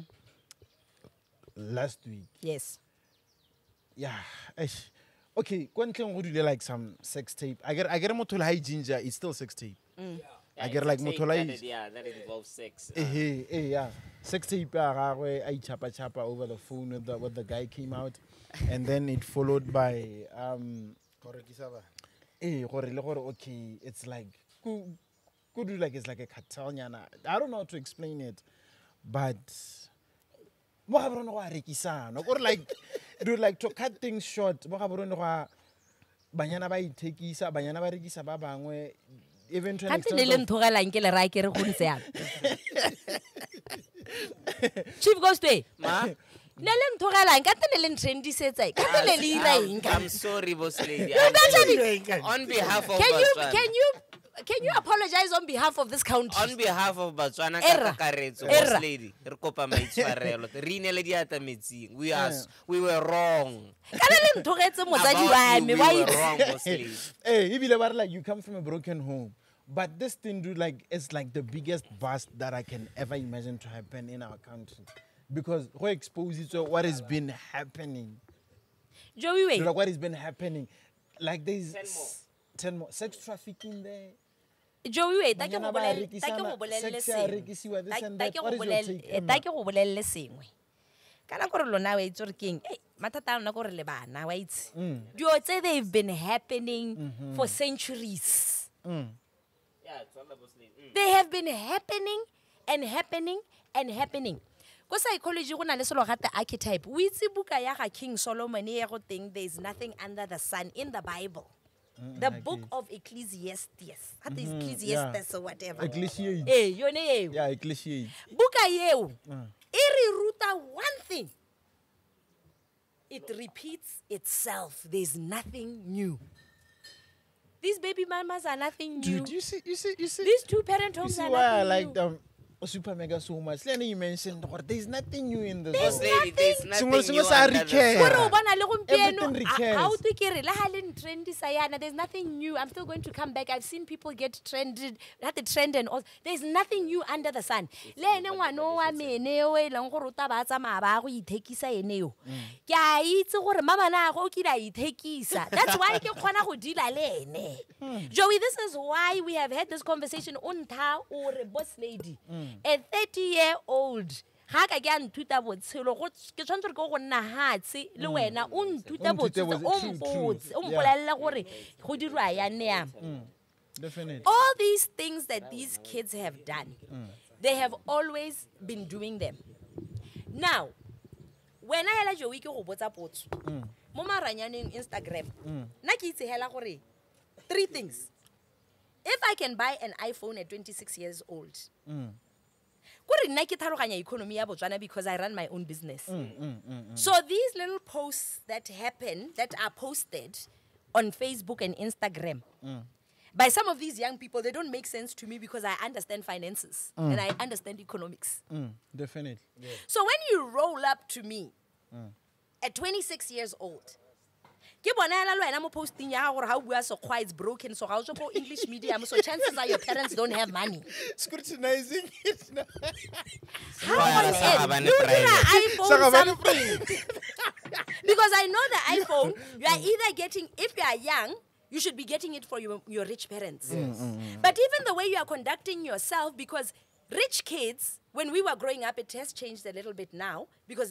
last week. Yes. Yeah. eish. Okay, go and do like some sex tape. I get I get a Motolai ginger. It's still sex tape. I get like Motolai. Yeah, that involves sex. Eh, eh, eh, yeah. Sex tape, uh, where I chapa chapa over the phone with the, with the guy came out, and then it followed by um. Eh, gore le gore, okay, it's like could do like it's like a cartel nyana. I don't know how to explain it, but mo ga bona go a rekisana or like do like to cut things short. Mo ga bona go banyana ba itekisa, banyana ba rekisa ba bangwe. Eventually, Kante le le nthogelang ke le ra ke re go ntse yana. Chief Ghostway. Ma? Ne le nthogelang kante ne le ntrendisetsa. Kante le le ira eng ka? I'm sorry, boss lady. Benjamin, On behalf of Can you Botswana. can you can you apologize on behalf of this country? On behalf of Botswana Erra. ka kakaretso, Erra. boss lady, re kopa maitshwarelo. Re inele diata metsing. We are we were wrong. Kana le nthogetse motsadi About wa you, me we wa were itse. wrong, boss lady. Hey, if you like you come from a broken home, but this thing, dude, like it's like the biggest bust that I can ever imagine to happen in our country, because we expose it to what has been happening. Joey Dude, we. like what has been happening, like there's ten more, ten more sex trafficking there. Joey we, ta ke Banyana go ba bolelle ta ke rekisana, go bolelle sex ya sengwe. rekisiwa, this Ta- and ta that. ke What go is your bolelle take, eh, Emma? ta ke go bolelle sengwe. Kana gore lona wa itse re keng. Eh, matata a lona gore le bana wa itse. Dio tse they've been happening for centuries. They have been happening and happening and happening. Ko psychology go na le selo gate archetype. O itse buka ya ga King Solomon e go teng there's nothing under the sun in the Bible. The book of Ecclesiastes. What is Ecclesiastes or whatever? Ecclesiastes. Eh, yone eo. Yeah, Ecclesiastes. Buka yeo. E re ruta one thing. It repeats itself. There's nothing new. These baby mamas are nothing new. Dude, you see, you see, you see. These two parent You homes see are why I nothing like new. um, Super Mega so much. Lenny, you mentioned or there's nothing new in this. There's world. Boss lady, there's nothing Sengwe- new sengwe sa under the recare. Gore sun. o bona le Everything gompieno recurs. a o twe ke re le ha le ntrendisa yana there's nothing new. I'm still going to come back. I've seen people get trended that the trend and all. There's nothing new under the sun. Le ene ngwana wa mene o e leng gore o ta ba tsamaya ba go ithekisa ene yo. Ke a itse gore mama na go kila ithekisa. That's why ke kgona go dila le ene. Joey, this is why we have had this conversation on tha o re boss lady. A thirty year old ga ka ke a nthuta botshelo go ke tshwanetse re go go nna hatse le wena o nthuta O nthute botshelo botse- o true, mpotse true. o Yeah. mpolella gore go dirwa yane ya. Definitely. All these things that these kids have done, they have always been doing them. Now, when I hela Joey ke go botsa potso mo maranyaneng Instagram, nna ke itse hela gore three things. If I can buy an iPhone at twenty-six years old, kore nna ke tlhaloganya economy ya Botswana because I run my own business. So these little posts that happen, that are posted on Facebook and Instagram, by some of these young people, they don't make sense to me because I understand finances and I understand economics. Mm, definitely. So when you roll up to me at twenty-six years old, ke bona hela le wena mo posting ya gago gore ha o bua Sekgowa it's broken, so ga o tswa ko English medium, so chances are your parents don't have money. Scrutinizing it now. How on Sa earth gabane you dira private. iPhone Sa gabane something? Because I know the iPhone, you are either getting, if you are young, you should be getting it for your, your rich parents. But even the way you are conducting yourself, because rich kids, when we were growing up, it has changed a little bit now, because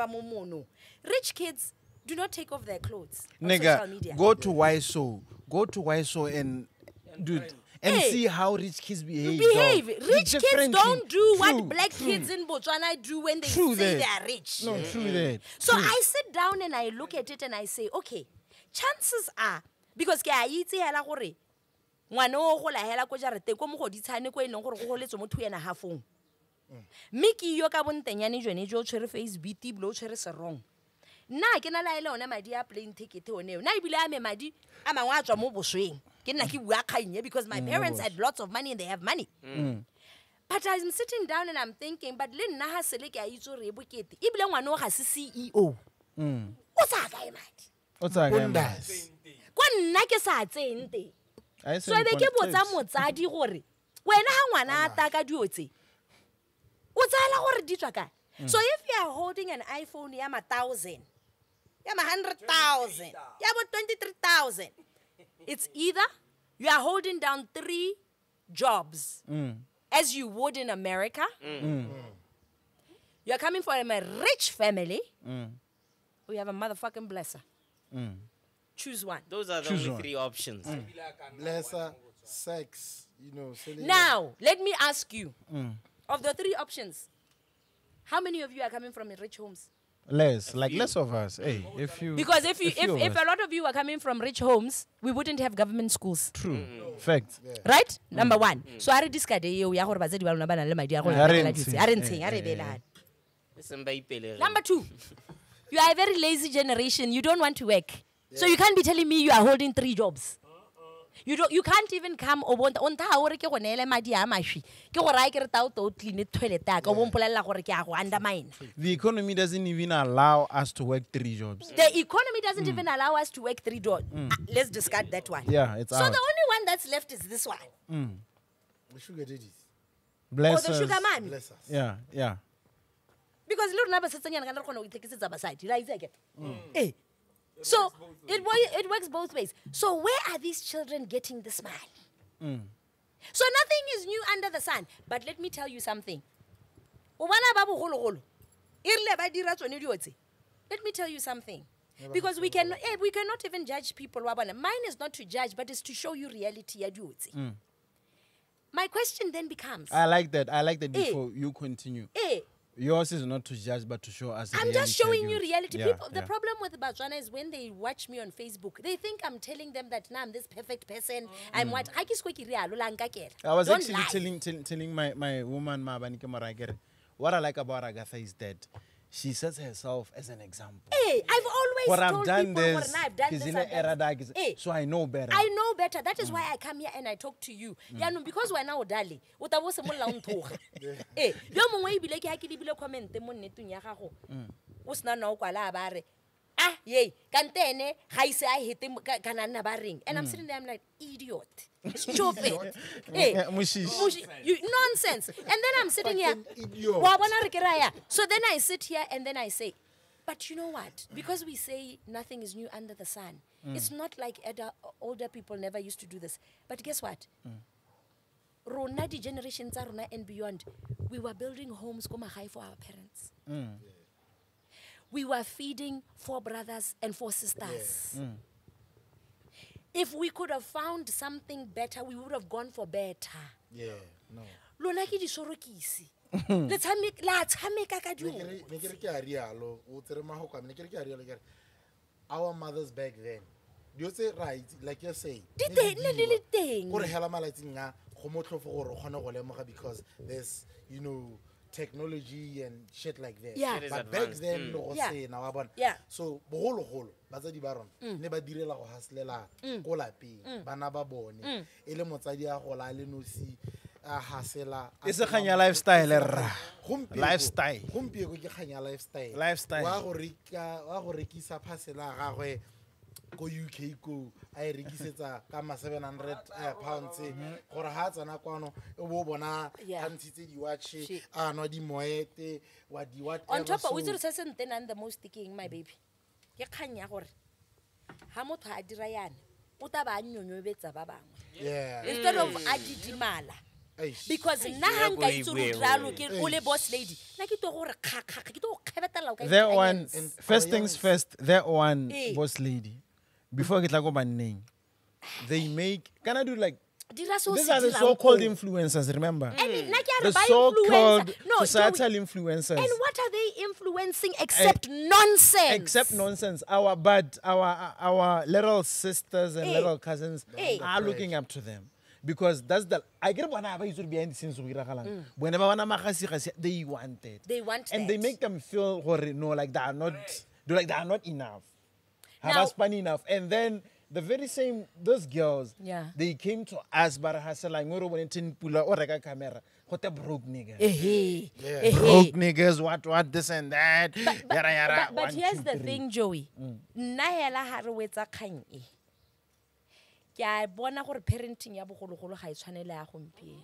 rich kids do not take off their clothes on social media. Nigga, go to Y S O. Go to Y S O and, dude, and Hey. see how rich kids behave. Behave. dog. Rich kids Differently. don't do what True, black true. kids in Botswana do when they True say that. they are rich. No, true that. So True. I sit down and I look at it and I say, okay, chances are, because ke a itse hela gore ngwana o gola hela ko jarete ko mo goditshane ko e leng gore go goletswe mo two and a half-ong. Mme ke yo ka bontenyane jone jo tshwere face beat blo tshwere serong. Nna ke na la ile ona madi a plane ticket one eo. Na ibile a me madi a mangwe a tswa mo bosweng. Ke nna ke bua kganye because my parents had lots of money and they have money. But I'm sitting down and I'm thinking, but le nna ha sele ke a itse re bokete. Ibile ngwana o ga se C E O. O o sa kae madi O tsaya kae madi? Bondas. ko nna ke sa tseng teng I so said ebe ke botsa context. motsadi gore wena ha ngwana a ta ka dio tse o tsela gore di tswa kae so if you are holding an iPhone ya ma thousand ya ma one hundred thousand ya bo twenty-three thousand it's either you are holding down three jobs as you would in America you are coming from a rich family or you have a motherfucking blesser choose one Those are the Choose only one. three options. Blesser, sex, you know. selling- now let me ask you of the three options how many of you are coming from rich homes Less, like less of us. Hey, if you because if you a if, few of if us. a lot of you are coming from rich homes we wouldn't have government schools True. Fact. right number one so a re discard eo ya gore batsadi ba lona ba na le madi a go A re rekela ntsheng. dilo tse. A re Eh, ntsheng a re eh, belane Listen, ba ipelege. number two you are a very lazy generation you don't want to work so you can't be telling me you are holding three jobs you don't you can't even come o bonta on ta gore ke go neele madi a mashwi ke gore a ke re ta o to clean toilet ya ka o bompolella gore ke a go undermine The economy doesn't even allow us to work three jobs. the economy doesn't even allow us to work three jobs Ah, let's discard that one Yeah, it's so out. the only one that's left is this one The sugar daddies. Bless or the us. sugar mommy Bless us. Yeah, yeah. because le rona basetsanyana ka re kgona go ithekisetsa basadi la itse ke eh so it wo- it works both ways so where are these children getting this money so nothing is new under the sun but let me tell you something o bona ba bogologolo e rile ba dira tsone dio tse let me tell you something because we can eh, we cannot even judge people wa bona mine is not to judge but it's to show you reality ya dio tse my question then becomes I like that. I like that Eh. before you continue. eh Yours is not to judge, but to show us. I'm reality just showing you of yours. reality. Yeah, People, the yeah. problem with Batswana is when they watch me on Facebook, they think I'm telling them that now I'm this perfect person. I'm what? Ha ke skwe ke rialo, la nka kere. I was Don't actually lie. telling, tell, telling my, my woman, Mabanike Maragere, what I like about Agatha is that she sets herself as an example. Hey, I've always What I've told done people this, what I've done this. Kizile I've done Eradag this. is- Hey, so I know better. I know better. That is why I come here and I talk to you. Ya no, because wena o dale, o ta bo se molla o nthoga. Eh, yo mongwe ibile ke ha ke dibile comment mo nnetong ya gago. O sna na o kwala ba re, ah, yey, kantene ga ise a hete kana nna ba reng. And I'm sitting there I'm like, idiot. Stupid. Eh, Eh, Mushish. Mushi- you, nonsense. And then I'm sitting here. Fucking idiot. Wa bona re ke ra ya. So then I sit here and then I say, but you know what? Because we say nothing is new under the sun. It's not like elder, older people never used to do this. But guess what? Rona di generations tsa rona and beyond, we were building homes ko magae for our parents. We were feeding four brothers and four sisters. If we could have found something better, we would have gone for better. Yeah, no. Lona ke di sorokisi. Le tshameka la tshameka ka Ne dio. ke re- ne ke re ke a rialo, o tsere mahoko a me, ne ke re ke a rialo, ke re, our mothers back then, dio tse right, like you're saying, Di ne teng, di ne di le dirwa. teng. Gore hela malatsing a, go motlhofo gore o kgone go lemoga because there's, you know, technology and shit like that. Yeah. It is But back advanced. then, Mm. no go Yeah. sena, wa bona. Yeah. So bogologolo batsadi ba rona ne ba direla go haslela ko lapeng bana ba bone e le motsadi a gola a le nosi a hasela a E se sena kganya motho, lifestyle, e se rra. Gompieno- Lifestyle. gompieno ke kganya lifestyle Lifestyle. wa go reka wa go rekisa phasela a gagwe ko U K ko a e rekisetsa ka ma seven hundred eh, pounds gore ha a tsena kwano e bo o bona Yeah. a ntshitse diwatšhe Shit. a nwa dimoete wa di whatever. On top of So- which se se ntenang the most sticking my baby. Ke kgang ya gore ha motho a dira yana, o ta ba a nyonyobetsa ba bangwe. yeah Instead of a didimala. Eish. Because nna ha nka itse o diralo ke o le boss lady. Na ke to gore kha kha ke to go kgebetela o ka. That one, And first our things youngs- first, that one, Eh. boss lady. Before get like go name, they make. Can I do like? Dira so These se are the dirang so-called ko. influencers. Remember, And nna ke a the re ba so-called influencer. No, societal Joey, influencers. And what are they influencing except nonsense? Except nonsense. Our but our our little sisters and Eh. little cousins Eh. are looking up to them. Because that's the I get one I used to behind the scenes whenever one they want it. They want and that. they make them feel gore, no like they are not do like they are not enough. Have Now- us fun enough. And then the very same, those girls, Yeah. they came to us, but I said, like, "Ngoro when tin pula or reka camera, what a broke nigga." Ehe, Broke ehe. niggas, what, what, this and that. But, yara, yara, but, but one, here's two, the three. thing, Joey. Nna hela ha re wetsa kgang e. Ke a bona gore parenting ya bogologolo ga e tshwane le ya gompieno.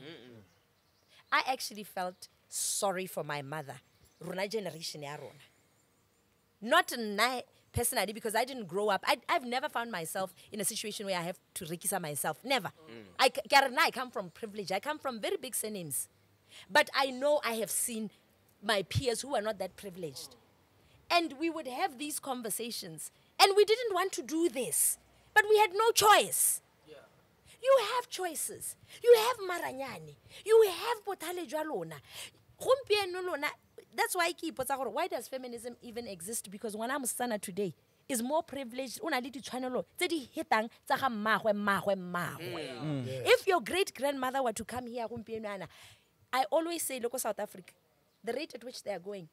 I actually felt sorry for my mother, rona generation ya rona. Not nna personally, because I didn't grow up. I, I've never found myself in a situation where I have to rekisa myself. Never. I, ca- ke a re nna, I come from privilege. I come from very big surnames. But I know I have seen my peers who are not that privileged. And we would have these conversations. And we didn't want to do this. But we had no choice. You have choices. You have maranyane. You have botale jwa lona. Gompieno lona, that's why I keep saying, why does feminism even exist? Because when I'm sana today is more privileged. Una le ditshwanelo tse di hitang tsa ga mmagwe mmagwe mmagwe. If your great grandmother were to come here gompieno ana, I always say, look at South Africa, the rate at which they are going.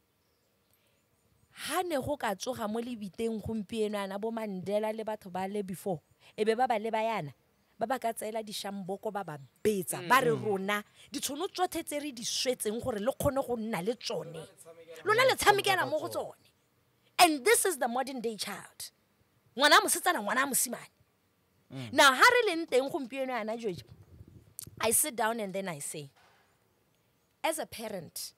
Ha ne go ka tsoga mo lebiteng gompieno ana bo Mandela le batho ba le before. Ebe ba ba le bayana. Ba ba ka tsaela di shamboko ba ba betsa ba re rona ditshono tsotlhe tse re di swetseng gore le kgone go nna le tsone. Lona le tshamekela mo go tsone. And this is the modern day child. Ngwana mosetsana ngwana mosimane. Now ha re le nteng gompieno ana George, I sit down and then I say, as a parent,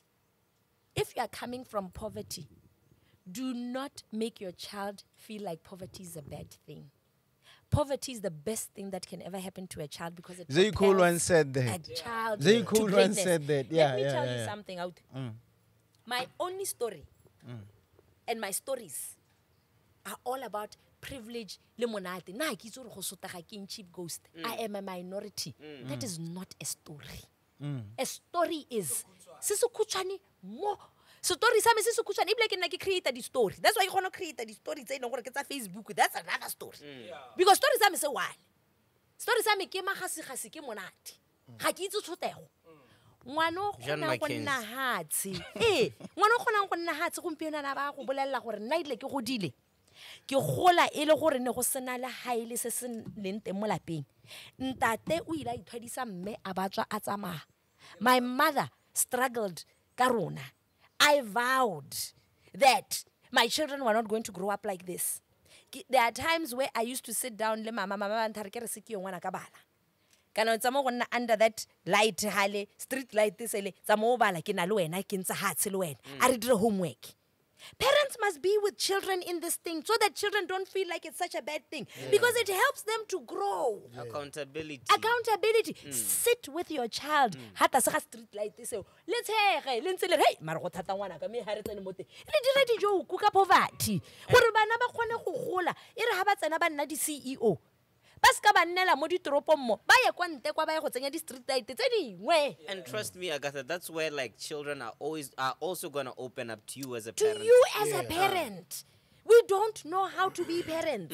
if you are coming from poverty, do not make your child feel like poverty is a bad thing. Poverty is the best thing that can ever happen to a child because it Zay Cool propels once said a that. child Zay to Cool once greatness. said that. Yeah, Let me yeah, tell yeah, you yeah. something out. My only story and my stories are all about privilege le monate. Na ke itse gore go sota ga ke cheap ghost. I am a minority. That is not a story. A story is se se khutshwane mo story sa me se se khutshwane ebile ke nna ke create di story. That's why you gonna create di story tse leng gore ke tsa Facebook. That's another story. Because story sa me se one. Story sa me ke magasi-gasi ke monate. Ga ke itse tshotego. Ngwana o John kgona go Mackenzie. nna hatsi. Eh, ngwana o kgona go nna hatsi gompieno na ba go bolella gore nna ile ke godile. Ke gola e le gore ne go sena le haile se se leng teng mo lapeng. Ntate o ile a ithwadisa mme a batswa a tsamaya. My mother struggled ka rona. I vowed that my children were not going to grow up like this. Ke- There are times where I used to sit down le mama mama ba nthare ke re se ke yo ngwana ka bala. Kana tsa mo go nna under that light hale street light sele tsa mo bala ke na le wena ke ntse hatse le wena a re dire homework. Parents must be with children in this thing so that children don't feel like it's such a bad thing because it helps them to grow. Accountability. Accountability. Sit with your child. Hata sa ga street light seo. Le tshege le ntse le re hey mara go thata ngwana ka me ha re tsene mo teng. Le dire di joke ka poverty. Gore bana ba kgone go gola. E re ha ba tsena ba nna di C E O. Ba ska ba nnela mo ditoropong mo. Ba ye kwa nte kwa ba ye go tsenya di street light tse dingwe. And trust me, Agatha, that's where like children are always are also gonna open up to you as a To parent. you as a parent. We don't know how to be parents.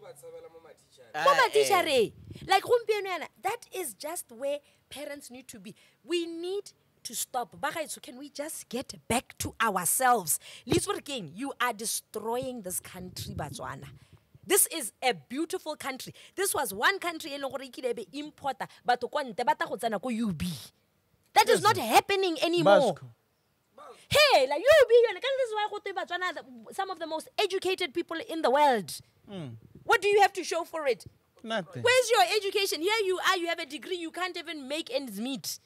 Ah, Mama eh. teacher, eh, like gompieno yana, that is just where parents need to be. We need to stop. Bagaetsho, can we just get back to ourselves? Lisbeth King, you are destroying this country, Botswana. This is a beautiful country. This was one country e leng gore e kile be importer batho kwa nte ba ta go tsena ko U B. That is not happening anymore. Basco. Hey, like U B, yone, this is why go twe Botswana the- some of the most educated people in the world. What do you have to show for it? Nothing. Where's your education? Here you are, you have a degree, you can't even make ends meet.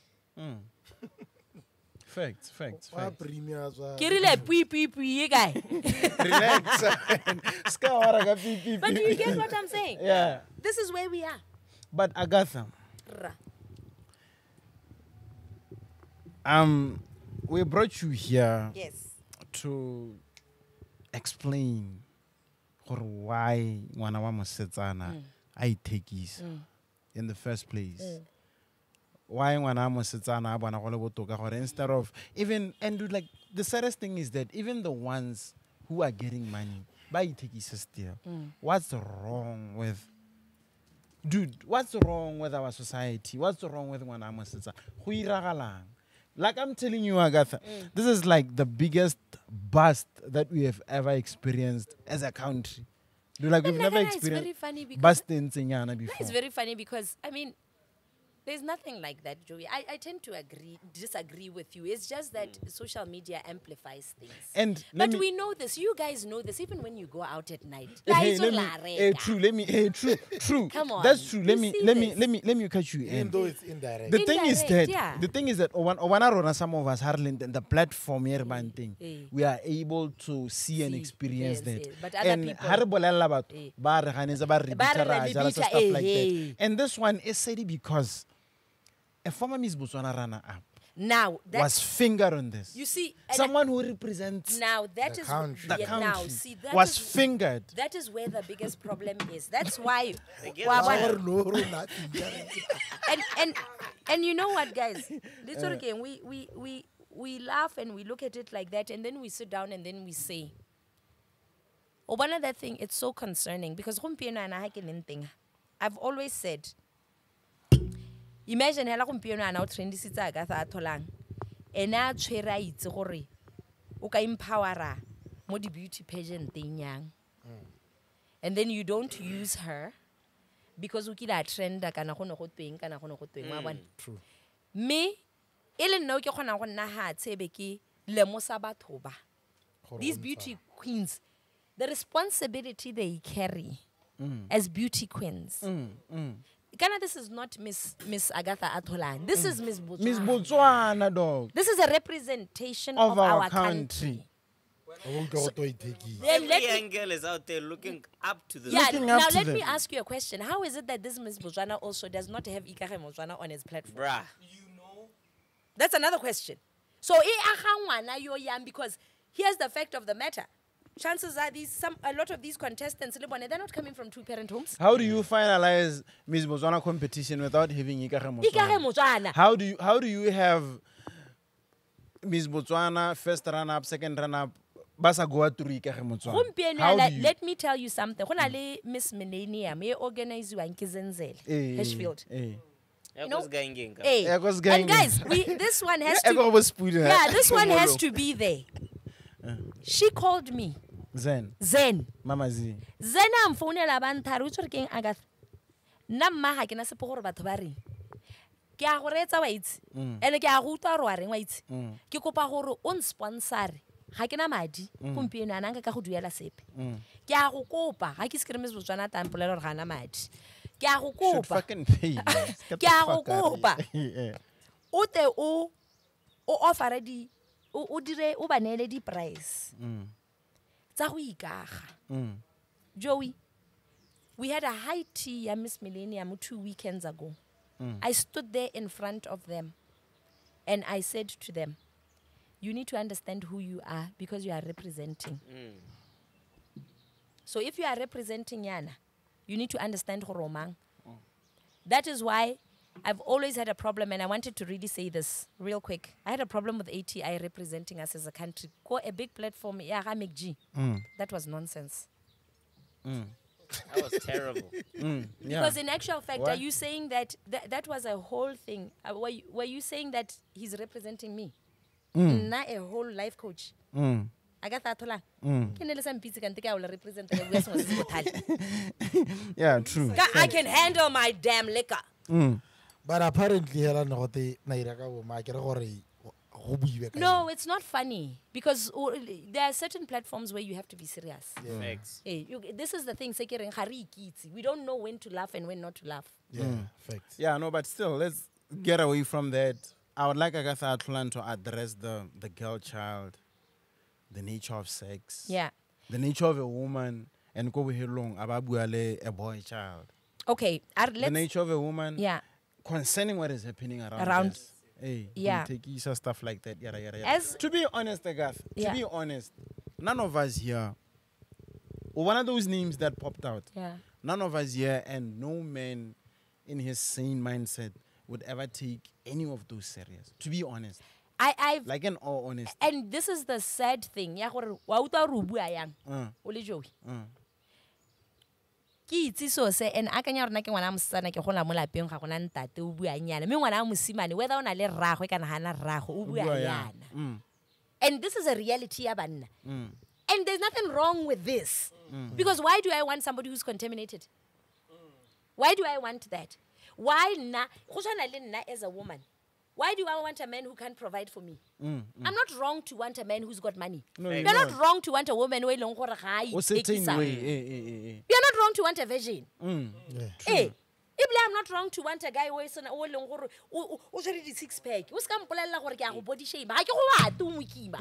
Facts, facts, Wa facts. premier tswa. Ke rile pui pui pui guy. Relax. Ska wara ka pi, pi, But do pi. you get what I'm saying? Yeah. This is where we are. But Agatha, Ra. um, we brought you here Yes. to explain gore why ngwana wa mosetsana a ithekisa in the first place. Why ngwana wa mosetsana a bona go le botoka gore instead of even and dude, like the saddest thing is that even the ones who are getting money ba ithekisa still. What's wrong with dude, what's wrong with our society? What's wrong with ngwana wa mosetsana? Go iragalang? Like I'm telling you, Agatha, this is like the biggest bust that we have ever experienced as a country. Do like But we've never Nagana, it's very experienced funny because Bastensenyana it's before. very funny because I mean, there's nothing like that, Joey. I, I tend to agree, disagree with you. It's just that social media amplifies things. And let but me- we know this. You guys know this. Even when you go out at night. Hey, Lies let will me, la hey, reka. true. Let me. Hey, true. True. Come on, That's true. Let you me. see Let me. this? Let me. Let me catch you Even in. though it's indirect. The thing is that Indirect, yeah. the thing is that Owan Owana Rona, some of us Harlan the platform here man thing eh. we are able to see and See, experience yes, that. yes. But other And people- ha re bolella batho, Eh. ba re ganetsa ba re Ba re bitsa, ra re jala, bitsa, stuff eh, like eh. that. And this one is said because a former Miss Botswana runner-up Now that was fingered on this. you see and Someone who represents now that The is country. the yeah, country now see that was is, fingered. that is where the biggest problem is. That's why get Wa it. bona- Or no, or nothing. and and and you know what, guys? This uh, again, we we we we laugh and we look at it like that, and then we sit down and then we say, "Oh, one of that thing, it's so concerning because gompieno ana ha ke leng teng, I've always said, imagine hela gompieno ana o trendisitse Agatha a tholang, ena a tshwere a itse gore o ka empowera mo di beauty pageant teng yang, and then you don't use her because o kile a trenda kana go ne go tweng kana go ne go tweng wa bona. True. Me e le nna o ke kgona go nna ha tsebe ke lemosa batho ba. These beauty queens, the responsibility they carry as beauty queens. Kana, this is not Miss Miss Agatha Atholang. This is Miss Botswana. Miss Botswana, dog, This is a representation of, of, our, our country. Then Then let Every me, angle is out there looking up to the yeah, Looking now up to let me them. ask you a question. How is it that this Miss Botswana also does not have Ikare Botswana on his platform? bruh. That's another question. So e aga ngwana yo yang, because here's the fact of the matter. Chances are these some a lot of these contestants, le bone, they're not coming from two parent homes. How do you finalize Miss Botswana competition without having Ikare Ikare Botswana? Botswana. How do you how do you have Miss Botswana first run up, second run up, basa go through Ikare Botswana? Gompieno How la- do you? let me tell you something. Go na le Miss Millennium e organizewang ke Zenzele, Eh, Hirschfield. eh. That know- was going in. Hey, Yeah, 'cause and gang- guys, we this one has Eh, go to over spoon, eh? yeah, this one has to be there. She called me, Zen, Zen. Mama Z. Zen a mfounela ba nthare o tsore keng Agatha. Nna mma ga ke na sepe gore batho ba reng. Ke a go reetsa wa itse. Ene ke a go utlwa gore wa reng wa itse. Ke kopa gore o nsponsore. Ga ke na madi gompieno ana nka ka go duela sepe. Ke a go kopa ga ke scream Botswana ta mpolelo gore ga na madi. Ke a go Should kopa. fucking pay. man. Get Ke the a go fuck out of kopa. here. Eh. O te o o offer di o o dire o ba neele di price. Tsa go ikaga. Mm. Joey, we had a high tea ya Miss Millennium two weekends ago. I stood there in front of them and I said to them, you need to understand who you are because you are representing. So if you are representing Yana, you need to understand Horomang. That is why I've always had a problem, and I wanted to really say this real quick. I had a problem with A T I representing us as a country. Go a big platform, yeah, Ramek G. That was nonsense. That was terrible. Yeah. Because in actual fact, What? are you saying that th- that was a whole thing? Uh, were, you, were you saying that he's representing me? Not a whole life coach. Mm. Agatha Atholang. Ke ne le sa mpitse kante ke a o le represent ka bua sengwe se se bothale. Yeah, true. Ka I can handle my damn liquor. But apparently, hela ne gote na ira ka bo ma ke re gore go buiwe ka. No, it's not funny because uh, there are certain platforms where you have to be serious. Facts. Hey, you, this is the thing. se ke reng ga re ikitse. We don't know when to laugh and when not to laugh. Yeah, facts. Yeah, no, but still, let's get away from that. I would like Agatha Atholang to address the, the girl child, the nature of sex, Yeah. the nature of a woman, and go with long ababuale a boy child. Okay. Uh, The let's. nature of a woman Yeah. concerning what is happening around, Around- us. Hey, Yeah. take Isa stuff like that. Yada, yada, yada. As- to be honest, Agatha, Yeah. to be honest, none of us here, one of those names that popped out, Yeah. none of us here and no man in his sane mindset would ever take any of those serious. To be honest, I I've like in all honesty. and this is the sad thing. Ya gore wa utlwa re o bua yang. Uh, O le Joey. uh, Ke itse so se and akanya rona ke ngwana mosetsana ke gola mo lapeng ga gona ntate o bua nyana. Me ngwana wa mosimane whether o na le rragwe kana hana rrago o bua bua yang. yana. Mm, And this is a reality ya banna. mm, And there's nothing wrong with this. Because why do I want somebody who's contaminated? Why do I want that? Why na? Go tshwana le nna as a woman. Why do I want a man who can't provide for me? I'm not wrong to want a man who's got money. No, You're you're not wrong to want a woman who eleng gore ga a O certain itekisa. way. Eh, eh, eh, eh. You're not wrong to want a virgin. Mm. Eh, ebile I'm not wrong to want a guy who is o eleng gore o o tshwere di six pack. O ska mpolella gore ke a go body shame. Ha ke go bate o mo kima.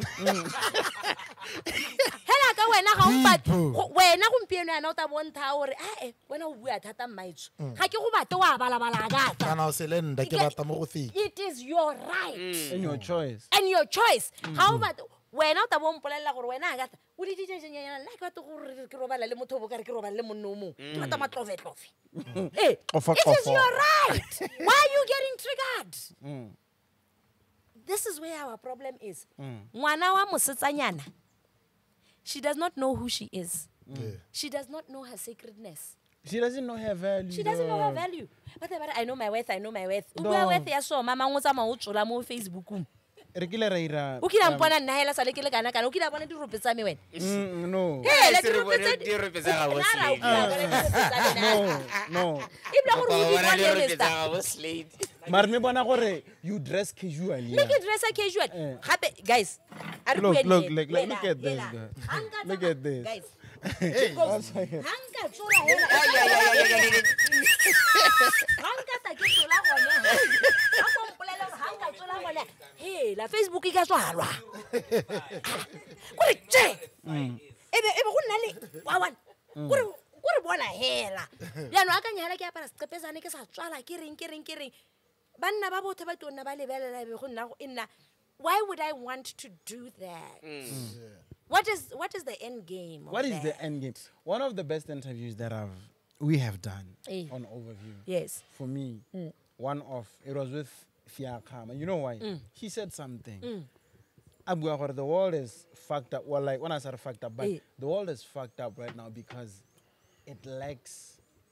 Hela ka wena ga o bate. go- Wena gompieno yana o ta bontsha gore a eh wena o bua thata mmaitso. Ga ke go bate wa balabala ka ta. kana o se le nda ke rata mo go feng It is your right. And your choice. And your choice. Ga o bate wena o ta bo mpolella gore wena ga ta o di ditšenyana nna ke batla gore ke robala le motho bo ka re ke robala le monna o mongwe ke batla matlofetlofe Eh, Ofa, it is ofa. your right. Why are you getting triggered? This is where our problem is. Ngwana wa mosetsanyana, she does not know who she is. She does not know her sacredness. She doesn't know her value. She doesn't know her dog. value. But I know my worth, I know my worth. O Dog. bua worth ya so mama ngo tsa mo tsola mo Facebook. Re kile ra ira. O kila mpona nna hela sale ke le kana kana o kila bona dirope tsa me wena. Mm, no. Hey, se le re dirope bone tsa dirope tsa ga boss Nna ra o lady. kila bona dirope tsa me. No, no. Ibla gore o di Bona bona dirope le tsa sta. ga boss lady. Mara me bona gore you dress casually. Make it dress casual. Eh. Gape guys, a re Look, bueng look, le- look, look, hela, look at this, hela. guy. Ha nka Look tsama- at this. Guys. Hey, Because One second. ha nka tsola hela. Ay, ay, ay, ay, ay, ay, ay. Ha nka ta ke tsola gone. Ha ko mpolela gore ha nka tsola gone. Hey, la Facebook e ka tswalwa. Kore tje. Ebe ebe go nna le wa one. Kore kore bona hela. Ya no aka nyala ke apara seqepesane ke sa tswala ke reng ke reng ke reng. Banna ba botho ba tonna ba lebelela ebe go nna go nna. Why would I want to do that? What is what is the end game? of What is that? the end game? One of the best interviews that I've we have done Eh. on Overview. Yes. For me, one of it was with Fiakama. You know why? He said something. Abua, gore the world is fucked up. Well, like when I said fucked up, but Eh. the world is fucked up right now because it lacks.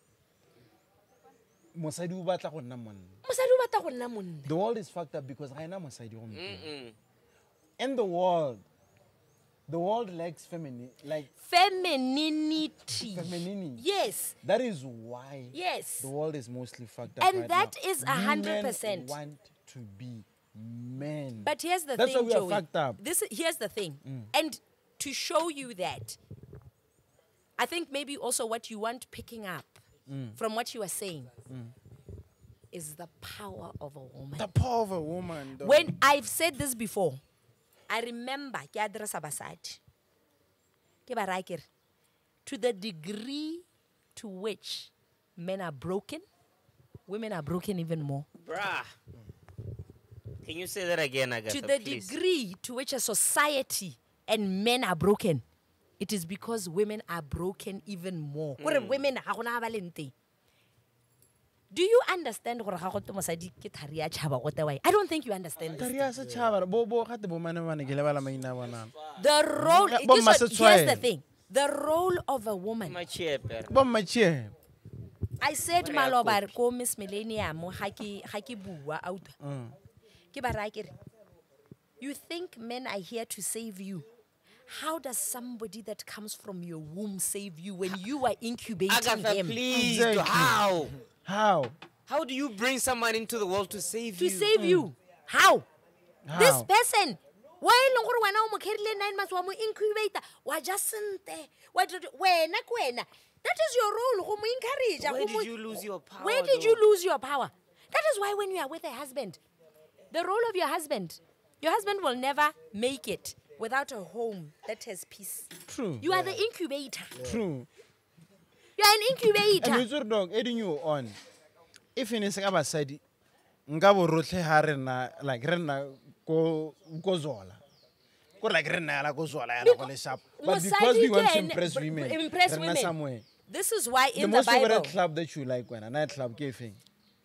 Mosadi o batla go nna monna. Mosadi o batla go nna monna. The world is fucked up because ga ena mosadi gompieno. Mm-mm. In the world, the world lacks feminine, like Femininity. femininity. Yes. That is why Yes. the world is mostly fucked up. And right that now. is a hundred Women percent. want to be men. But here's the That's thing, why we are Joey. fucked up. This here's the thing. And to show you that, I think maybe also what you want picking up from what you are saying is the power of a woman. the power of a woman. Though. When I've said this before, I remember ke addressa basadi. Ke ba raya ke re, to the degree to which men are broken, women are broken even more. Bruh. Can you say that again, Agatha, To the please? degree to which a society and men are broken, it is because women are broken even more. Gore women ha gona ba leng teng. Do you understand gore ga go te mosadi ke thari ya tšhaba go te why? I don't think you understand this. Tari ya setšhaba, bo bo gate bo mane bane ke lebala maina a bona. The role, Bo guess what? Mmasetswae. Here's the thing. The role of a woman. Machepe. Bo mmatšhie. I said Gore ya maloba re ko Miss Millennium ga ke ga ke bua out. Ke ba raya ke re, you think men are here to save you? How does somebody that comes from your womb save you when you are incubating Agatha, him? please. Exactly. How? How? How do you bring someone into the world to save To you? save you. How? How? This person. Wa e leng gore wena o mo kgerile nine months wa mo incubator wa just sente wa dira- wena ke wena. That is your role go mo encourage. Where go mo- did you lose your power, Where did though? you lose your power? That is why when you are with a husband, the role of your husband, your husband will never make it without a home that has peace. True. You are the incubator. True. You are an And incubator. it's your dog, adding you on. If in a second basadi, nga bo rotlhe ha re na like re na ko ko zola. Ko like re na la ko zola ya la go le sharp. But because we want to Mosadi impress can women, b- impress re na women. somewhere. This is why The in the most favorite Bible, club that you like, when a night club, ke efeng?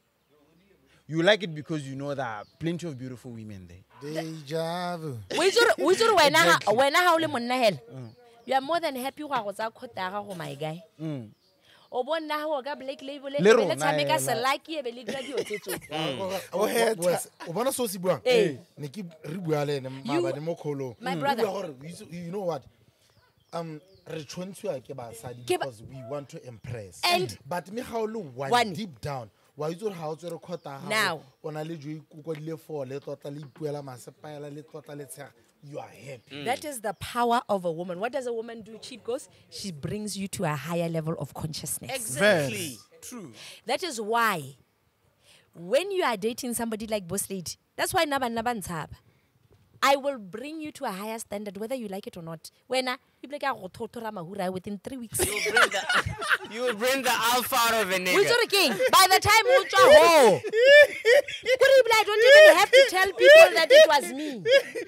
You like it because you know there are plenty of beautiful women there. deja vu o itse gore- o itse gore wena ha- wena ha o le monna hela, you are more than happy go a go tsaya quota ya gago, my guy. Mm. O bona ha o ka black label e Le be le rona tshameka hela. selaki e be le dira dilo tse tsotlhe. o heta o bona so se buang Eh. ne ke re bua le ene maabane mo kgolong My Re brother. bua gore, you see- you know what um re tshwantshiwa ke basadi Ke ba- because we want to impress And- but me ga o le one One. deep down wa itse gore ga o tswere kgota Now. o na le jo ikokodile fo le tlotla le ipuela masepaela le tlotla le tshega you are happy That is the power of a woman. What does a woman do? Cheat goes. She brings you to a higher level of consciousness. Exactly. True. That is why when you are dating somebody like Boss Lady, that's why Naba Naba Ntshaba, I will bring you to a higher standard whether you like it or not. When I within three weeks. You will bring the, you will bring the alpha out of a We nigga. saw the king. By the time we saw ho, I don't even have to tell people that it was me.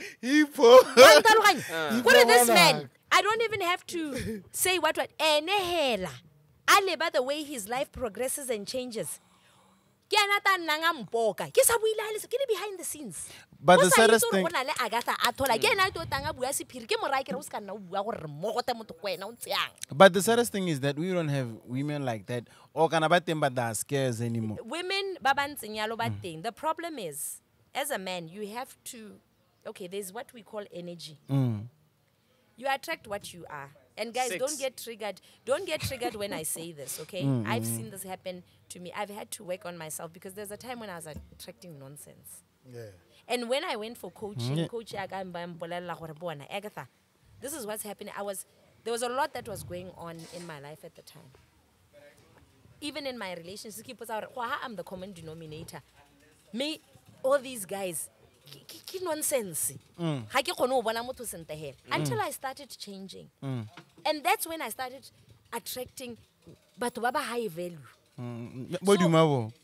Hippo. What is this man? I don't even have to say what what. Enehela. Ale, by the way, his life progresses and changes. Ke ena ta nnang a mpoka. Ke sa buile ha le se- ke le behind the scenes. But O the sa itse saddest hore thing- go na le Agatha a thola. Ke ena a tlo tang a bua sephiri. Ke morae ke re o ska nna o bua gore re mmogote motho ko wena o ntse yang. But the saddest thing is that we don't have women like that. Or kana ba teng but they are scarce anymore. Women ba ba ntseng yalo ba teng. The problem is, as a man, you have to, okay, there's what we call energy. Mm. You attract what you are. And guys, Six. don't get triggered. Don't get triggered when I say this, okay? I've seen this happen to me. I've had to work on myself because there's a time when I was attracting nonsense. yeah And when I went for coaching, Yeah. coach ya ka mba mbolelela gore bona, Agatha, this is what's happening. I was there was a lot that was going on in my life at the time. Even in my relationships, keep us out. I'm the common denominator. Me, all these guys, ke- ke ke nonsense. Ha ke kgone ho bona motho sentle hela. Until I started changing, and that's when I started attracting batho ba ba high value. Mm. Boduma bo.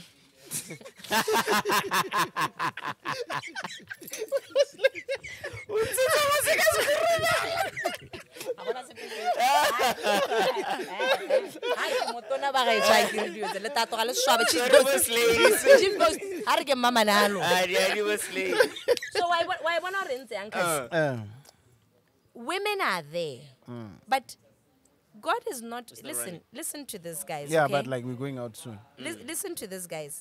Ha ke motona ba ga e tshwa ke re dio tse le tato ga le swabe chief Sorry, goes. boss ladies. Chief goes. Ha re ke mama nalo. Ah, yeah, you was late. So why why bona re ntse yang kasi? Uh, Women are there, but God is not. Listen, running. listen to this, guys. yeah, okay? but like we're going out soon. Lis- listen to this, guys.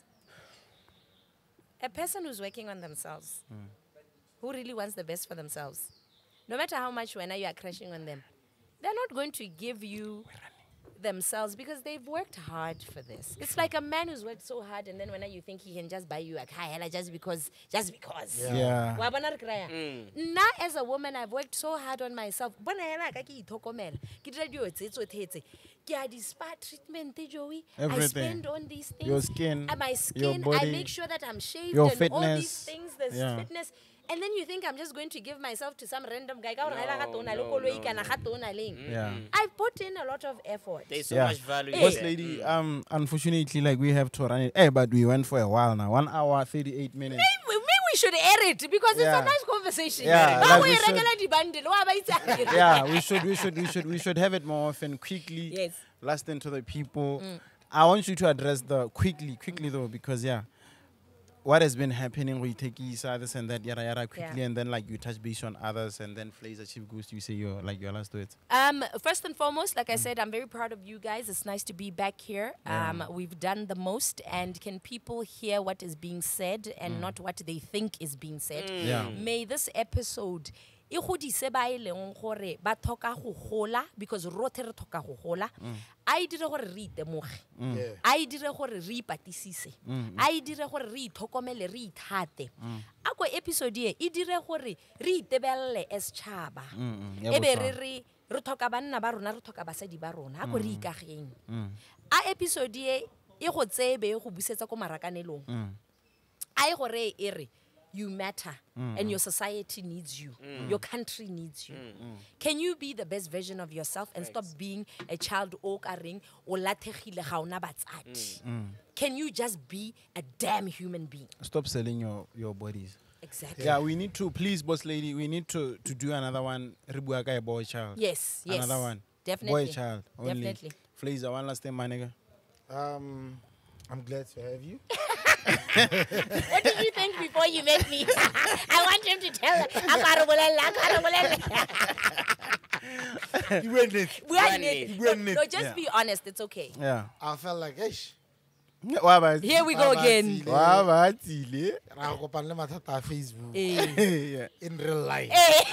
A person who's working on themselves, who really wants the best for themselves, no matter how much when you are crashing on them, they're not going to give you themselves because they've worked hard for this. It's like a man who's worked so hard and then when you think he can just buy you a car hela just because, just because. Yeah. Wa bona re kraya? Nna as a woman, I've worked so hard on myself. Bona hela ka ke ithokomela. Ke dira dilo tse tsothetse. Ke a di spa treatment Joey. I Everything. spend on these things. Your skin, Uh, my your skin. I body, make sure that I'm shaved your and all these fitness. things. There's Yeah. fitness. And then you think I'm just going to give myself to some random guy. Ka gore No, hela ga tona le no, koloi no, kana ga tona leng. Yeah. I put in a lot of effort. There's so Yeah. much value. in Boss that. lady, um, unfortunately, like we have to run it. Hey, but we went for a while now. One hour, thirty-eight minutes. Maybe we should air it because Yeah. it's a nice conversation. Yeah, Ba like o we e should- rekela di-bundle, wa ba itse akere. Yeah, we should, we should, we should, we should have it more often, quickly. Yes. Lasting to the people. I want you to address the quickly, quickly though, because yeah, what has been happening? We take Isa, this and that, yada yada, quickly, Yeah. and then like you touch base on others, and then Flazer Chief Goose, you say your like your last words. Um, first and foremost, like I said, I'm very proud of you guys. It's nice to be back here. Um, we've done the most, and can people hear what is being said and not what they think is being said? Yeah. May this episode e godise ba e leng gore ba thoka go gola because rotlhe re thoka go gola. A e dire gore re itemoge. yeah A e dire gore re ipatisise. A e dire gore re ithokomele, re ithate. A ko episode e e dire gore re itebelle as tšhaba. ya E be botlhokwa. re re re thoka banna ba rona, re thoka basadi ba rona. A ko re ikageng. A episode e e go tsebe e go busetsa ko marakanelong. A e gore e re you matter and your society needs you. Your country needs you. Can you be the best version of yourself and stop being a child o ka reng o lathegile ga ona batsadi? Can you just be a damn human being? Stop selling your your bodies. Exactly. Yeah, we need to please, boss lady. We need to to do another one. Ribuaka a boy child. Yes, yes. Another one. Definitely. Boy child. Only. Definitely. Flazer, one last time, my nigga. um I'm glad to have you. What did you think before you met me? I want him to tell her. "Akarabolela, akarabolela." You went it. We are One net- net. No, One net. no, just Yeah. be honest. It's okay. Yeah. I felt like, ish, Wa ba- Here we go again. Babatsile. wa ba tsile. Ra kopana le mathata a Facebook Eh. Yeah, in real life.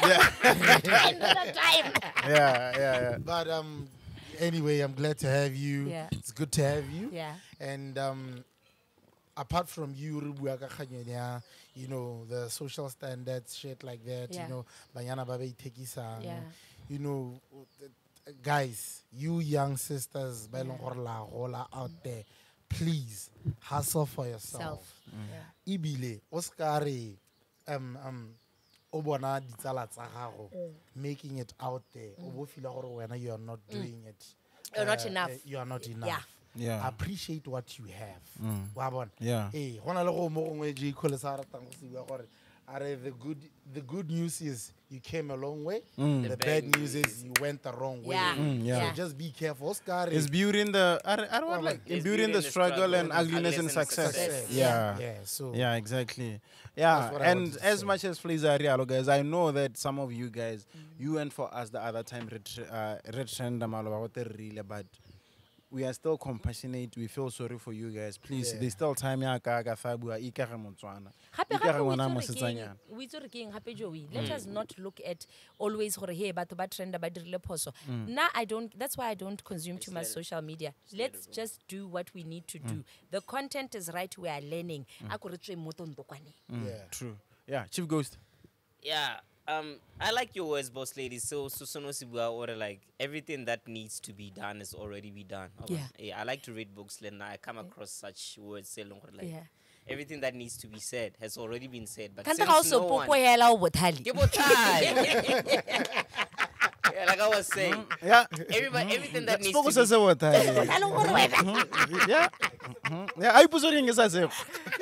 Another time. yeah, yeah, yeah. But um, anyway, I'm glad to have you. Yeah. It's good to have you. Yeah. And um, apart from you, re bua ka kganyo ya, you know, the social standards, shit like that, Yeah. you know, banyana ba ba ithekisang, Yeah. you know, uh, guys, you young sisters, ba e leng gore la gola out there, please hustle for yourself. Self. Yeah. Ibile, Oscari, um, um, o bona ditsala tsa gago making it out there. O bo feel gore wena you are not doing it. You're not uh, enough. uh, you are not enough. Yeah. Yeah. Appreciate what you have. Wa bona? Yeah. Eh, go na le go mo gongwe J. Cole sa ratang go se bua gore are the good the good news is you came a long way. The, The bad bad news is you went the wrong way. Yeah. Mm, yeah. So just be careful. Oscar It's beauty in the I, don't- I don't want like It's in beauty in the struggle and ugliness in success. success. Yeah. Yeah. So Yeah, exactly. Yeah, That's what I and wanted to as say. much as Flazer are real, guys, I know that some of you guys, you went for us the other time, red, uh, red trend, but we are still compassionate. We feel sorry for you guys. Please, Yeah. there's still time. Ya ka ka fa bua ikare motswana. Gape Ikare gape ngwana o itse re keng- mosetsanyana. o itse re keng gape Joey, let us not look at always gore hey batho ba trenda ba dirile phoso. Now I don't, that's why I don't consume too much social media. Let's just do what we need to do. The content is right, we are learning. Ako re tswe mo tontokwane. yeah. True. Yeah, Chief Ghost. Yeah. Um, I like your words, boss lady. So, Susono Sibua, or like everything that needs to be done has already be done. Yeah. yeah. I like to read books, and I come across such words, say, like Yeah. everything that needs to be said has already been said. But Kanta since ga o so no one, popo hela o bothali. Ke bothale. Yeah, like I was saying, Yeah. everybody, everything that needs Spoko to se be se bota. Bothali gore wena. Yeah. Mhm. Yeah, ai puso ring sa se.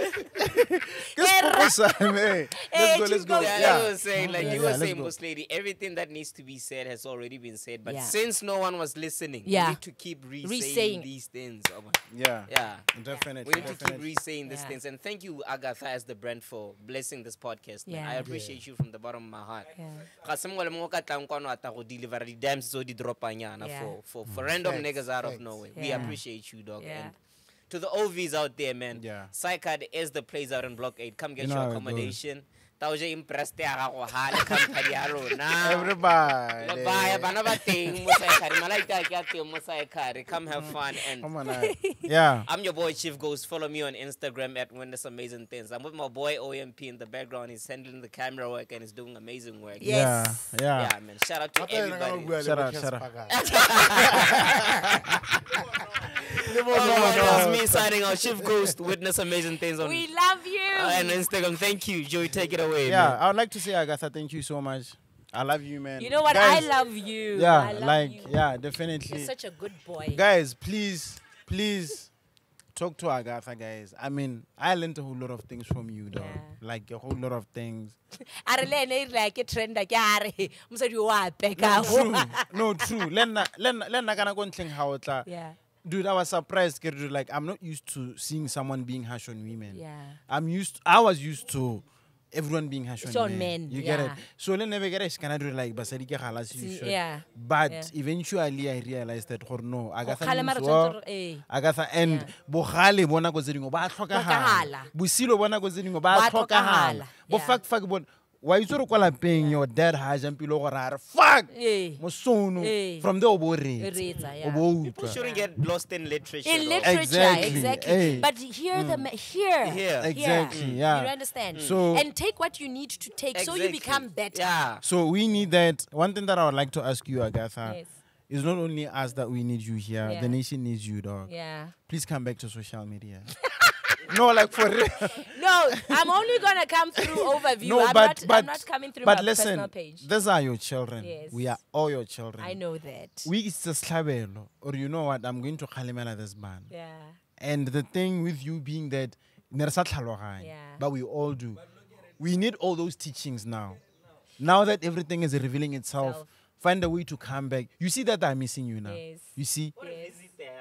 Ke spoko sa me. Let's go, let's go. Chief Yeah, like I Yeah. was saying, like you Yeah, were let's saying, go. boss lady, everything that needs to be said has already been said. But Yeah. since no one was listening, Yeah. we need to keep re-saying, Re-saying. these things. Oh my- Yeah. Yeah. Definitely. We need to keep definitely. re-saying these Yeah. things. And thank you, Agatha, as the brand, for blessing this podcast. Man. Yeah. I appreciate you from the bottom of my heart. Yeah. Ga se mongwe le mongwe o ka tlang kwano a tla go deliver di-dams tse o di dropanyana Yeah. for, for, for random Facts, niggas out of facts. nowhere. We Yeah. appreciate you, dog. Yeah. And to the O Vs out there, man, Yeah. Psycad is the place out in Block eight. Come get You know your how it goes. accommodation. Taoje impressed ya gago ha le company ya rona. Everybody. Bye, bana ba teng mo Psycad. Malaika ke a teng mo Psycad. Come have fun. And Come on. I- Yeah. I'm your boy Chief Ghost. Follow me on Instagram at Witness Amazing Things. I'm with my boy O M P in the background. He's handling the camera work and he's doing amazing work. Yes. Yeah. Yeah. Yeah, man. Shout out to Gape yena ka no everybody. bua le Shut bo up, Cass shut up. Pagala. Le bo Oh, Nono. that's me signing out. Chief Ghost. Witness Amazing Things on We love you. uh, and Instagram. Thank you, Joey. Take it away. Yeah, man. I would like to say, Agatha, thank you so much. I love you, man. You know what? Guys, I love you. Yeah, I love like, you. yeah, You're definitely. such a good boy. Guys, please, please talk to Agatha, guys. I mean, I learned a whole lot of things from you, dog. Yeah. Like, a whole lot of things. A re le ene e like a trend ke a re mosadi o a peka True. No, true. Lena, Lena, Lena, kana go ntleng ha o tla. Yeah. Dude, I was surprised. ke re, Like, I'm not used to seeing someone being harsh on women. Yeah. I'm used. I was used to everyone being harsh on It's on men. men, You get it. yeah. So then never get it. Can do like basadi ke galas you See, should. yeah, But yeah. eventually I realized that or no, Agatha kgale means mara war. tshwanetse re- eh. Agatha and Yeah. bogale bona go tse dingwe ba tlhokahala. Tlhokahala. Bosilo bona go tse dingwe ba Ba tlhokahala. tlhokahala, Bo yeah. fuck fuck bona wa itse re kwa lapeng your dad ha jampile go ra re fuck Eh. mosono Eh. from there o bo re E retsa, yeah. o bo People utlwa. shouldn't get lost in literature. In though. literature, Exactly, exactly. eh. But here the ma- here, Here. Exactly, yeah. You understand? So- and take what you need to take, so you Exactly. become better. Yeah. So we need that. One thing that I would like to ask you, Agatha, Yes. is not only us that we need you here. Yeah. The nation needs you, dog. Yeah. Please come back to social media. No, like for real. No, I'm only gonna come through overview. No, I'm but not, but I'm not coming through but my listen, personal page. these are your children. Yes. We are all your children. I know that. We it's a slabelo, or you know what? I'm going to Kalimela this man. Yeah. And the thing with you being that, nersa tlhaloganya, Yeah. but we all do. We need all those teachings now. Now that everything is revealing itself, Self. find a way to come back. You see that I'm missing you now. Yes. You see. Yes.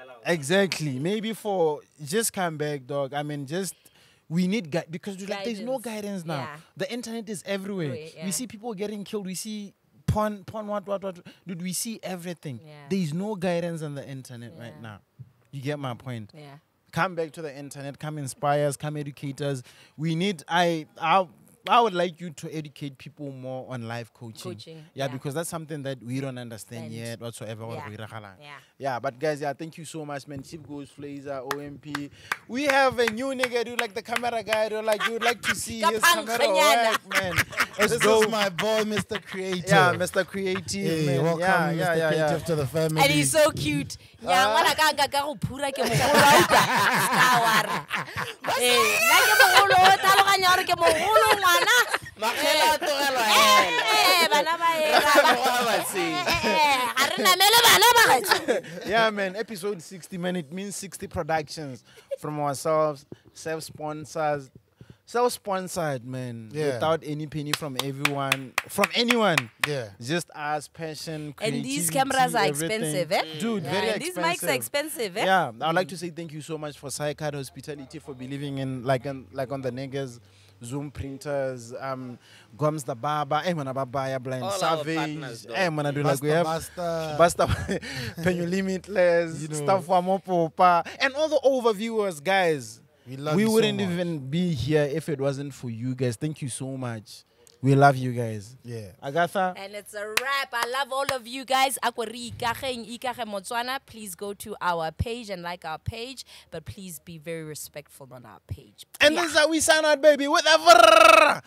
Exactly. Maybe for just come back, dog. I mean, just we need gui- because dude, like, there's no Guidance. guidance now. Yeah. The internet is everywhere. Everywhere, yeah. We see people getting killed. We see porn, porn, what, what, what. Dude, we see everything. Yeah. There is no guidance on the internet right Yeah. now. You get my point. Yeah. Come back to the internet. Come inspire us. Come educate us. We need. I. I I would like you to educate people more on life coaching. Coaching, Yeah, yeah. because that's something that we don't understand And- yet whatsoever. Yeah, Yeah. yeah. yeah, but guys, yeah, thank you so much, man. Chief Ghost Flazer, O M P. We have a new nigga, dude, like the camera guy, dude, like you would like to see his camera Kapankanyana. work, man. It's This dope. is my boy, Mister Creative. Yeah, Mister Creative, Hey, man. welcome, yeah, Mister yeah, yeah, Creative, yeah. to the family. And he's so cute. Ya ngwana ka nka ka go phura ke mogolo wa utlwa. Ska wa re. Eh, nna ke mogolo o tlhaloganya gore ke mogolo ngwana. Makgela a tlogela Eh, bana ba era ba. Eh, ga re namele bana ba gaetsho. Yeah, man. Episode sixty, man. It means sixty productions from ourselves, self-sponsors, self-sponsored, man. Yeah. Without any penny from everyone, from anyone. Yeah. Just us, passion, And these creativity, cameras are everything. expensive, eh? Dude, Yeah, very and these expensive. mics are expensive, eh? Yeah, I'd like to say thank you so much for Psycard Hospitality for believing in, like, on, like on the niggas. Zoom printers, um, Goms the Baba, eh, mana Babaya Blind All our Savage, partners, though. eh, mana do like we Basta, have basta. Basta, Penny Limitless, You know. stuff for Mopopa, and all the overviewers, guys. We love we you so wouldn't much. even be here if it wasn't for you guys. Thank you so much. We love you guys. Yeah. Agatha, And it's a wrap. I love all of you guys. Akwari ikageng ikage Motswana. Please go to our page and like our page, but please be very respectful on our page. and Yeah. this is how we sign out, baby. Whatever.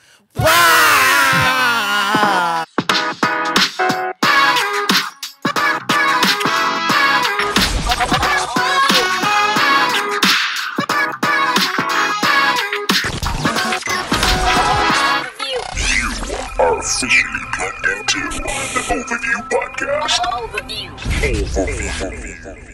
Bye. Are officially plugged into the Overview Podcast. Overview. Overview.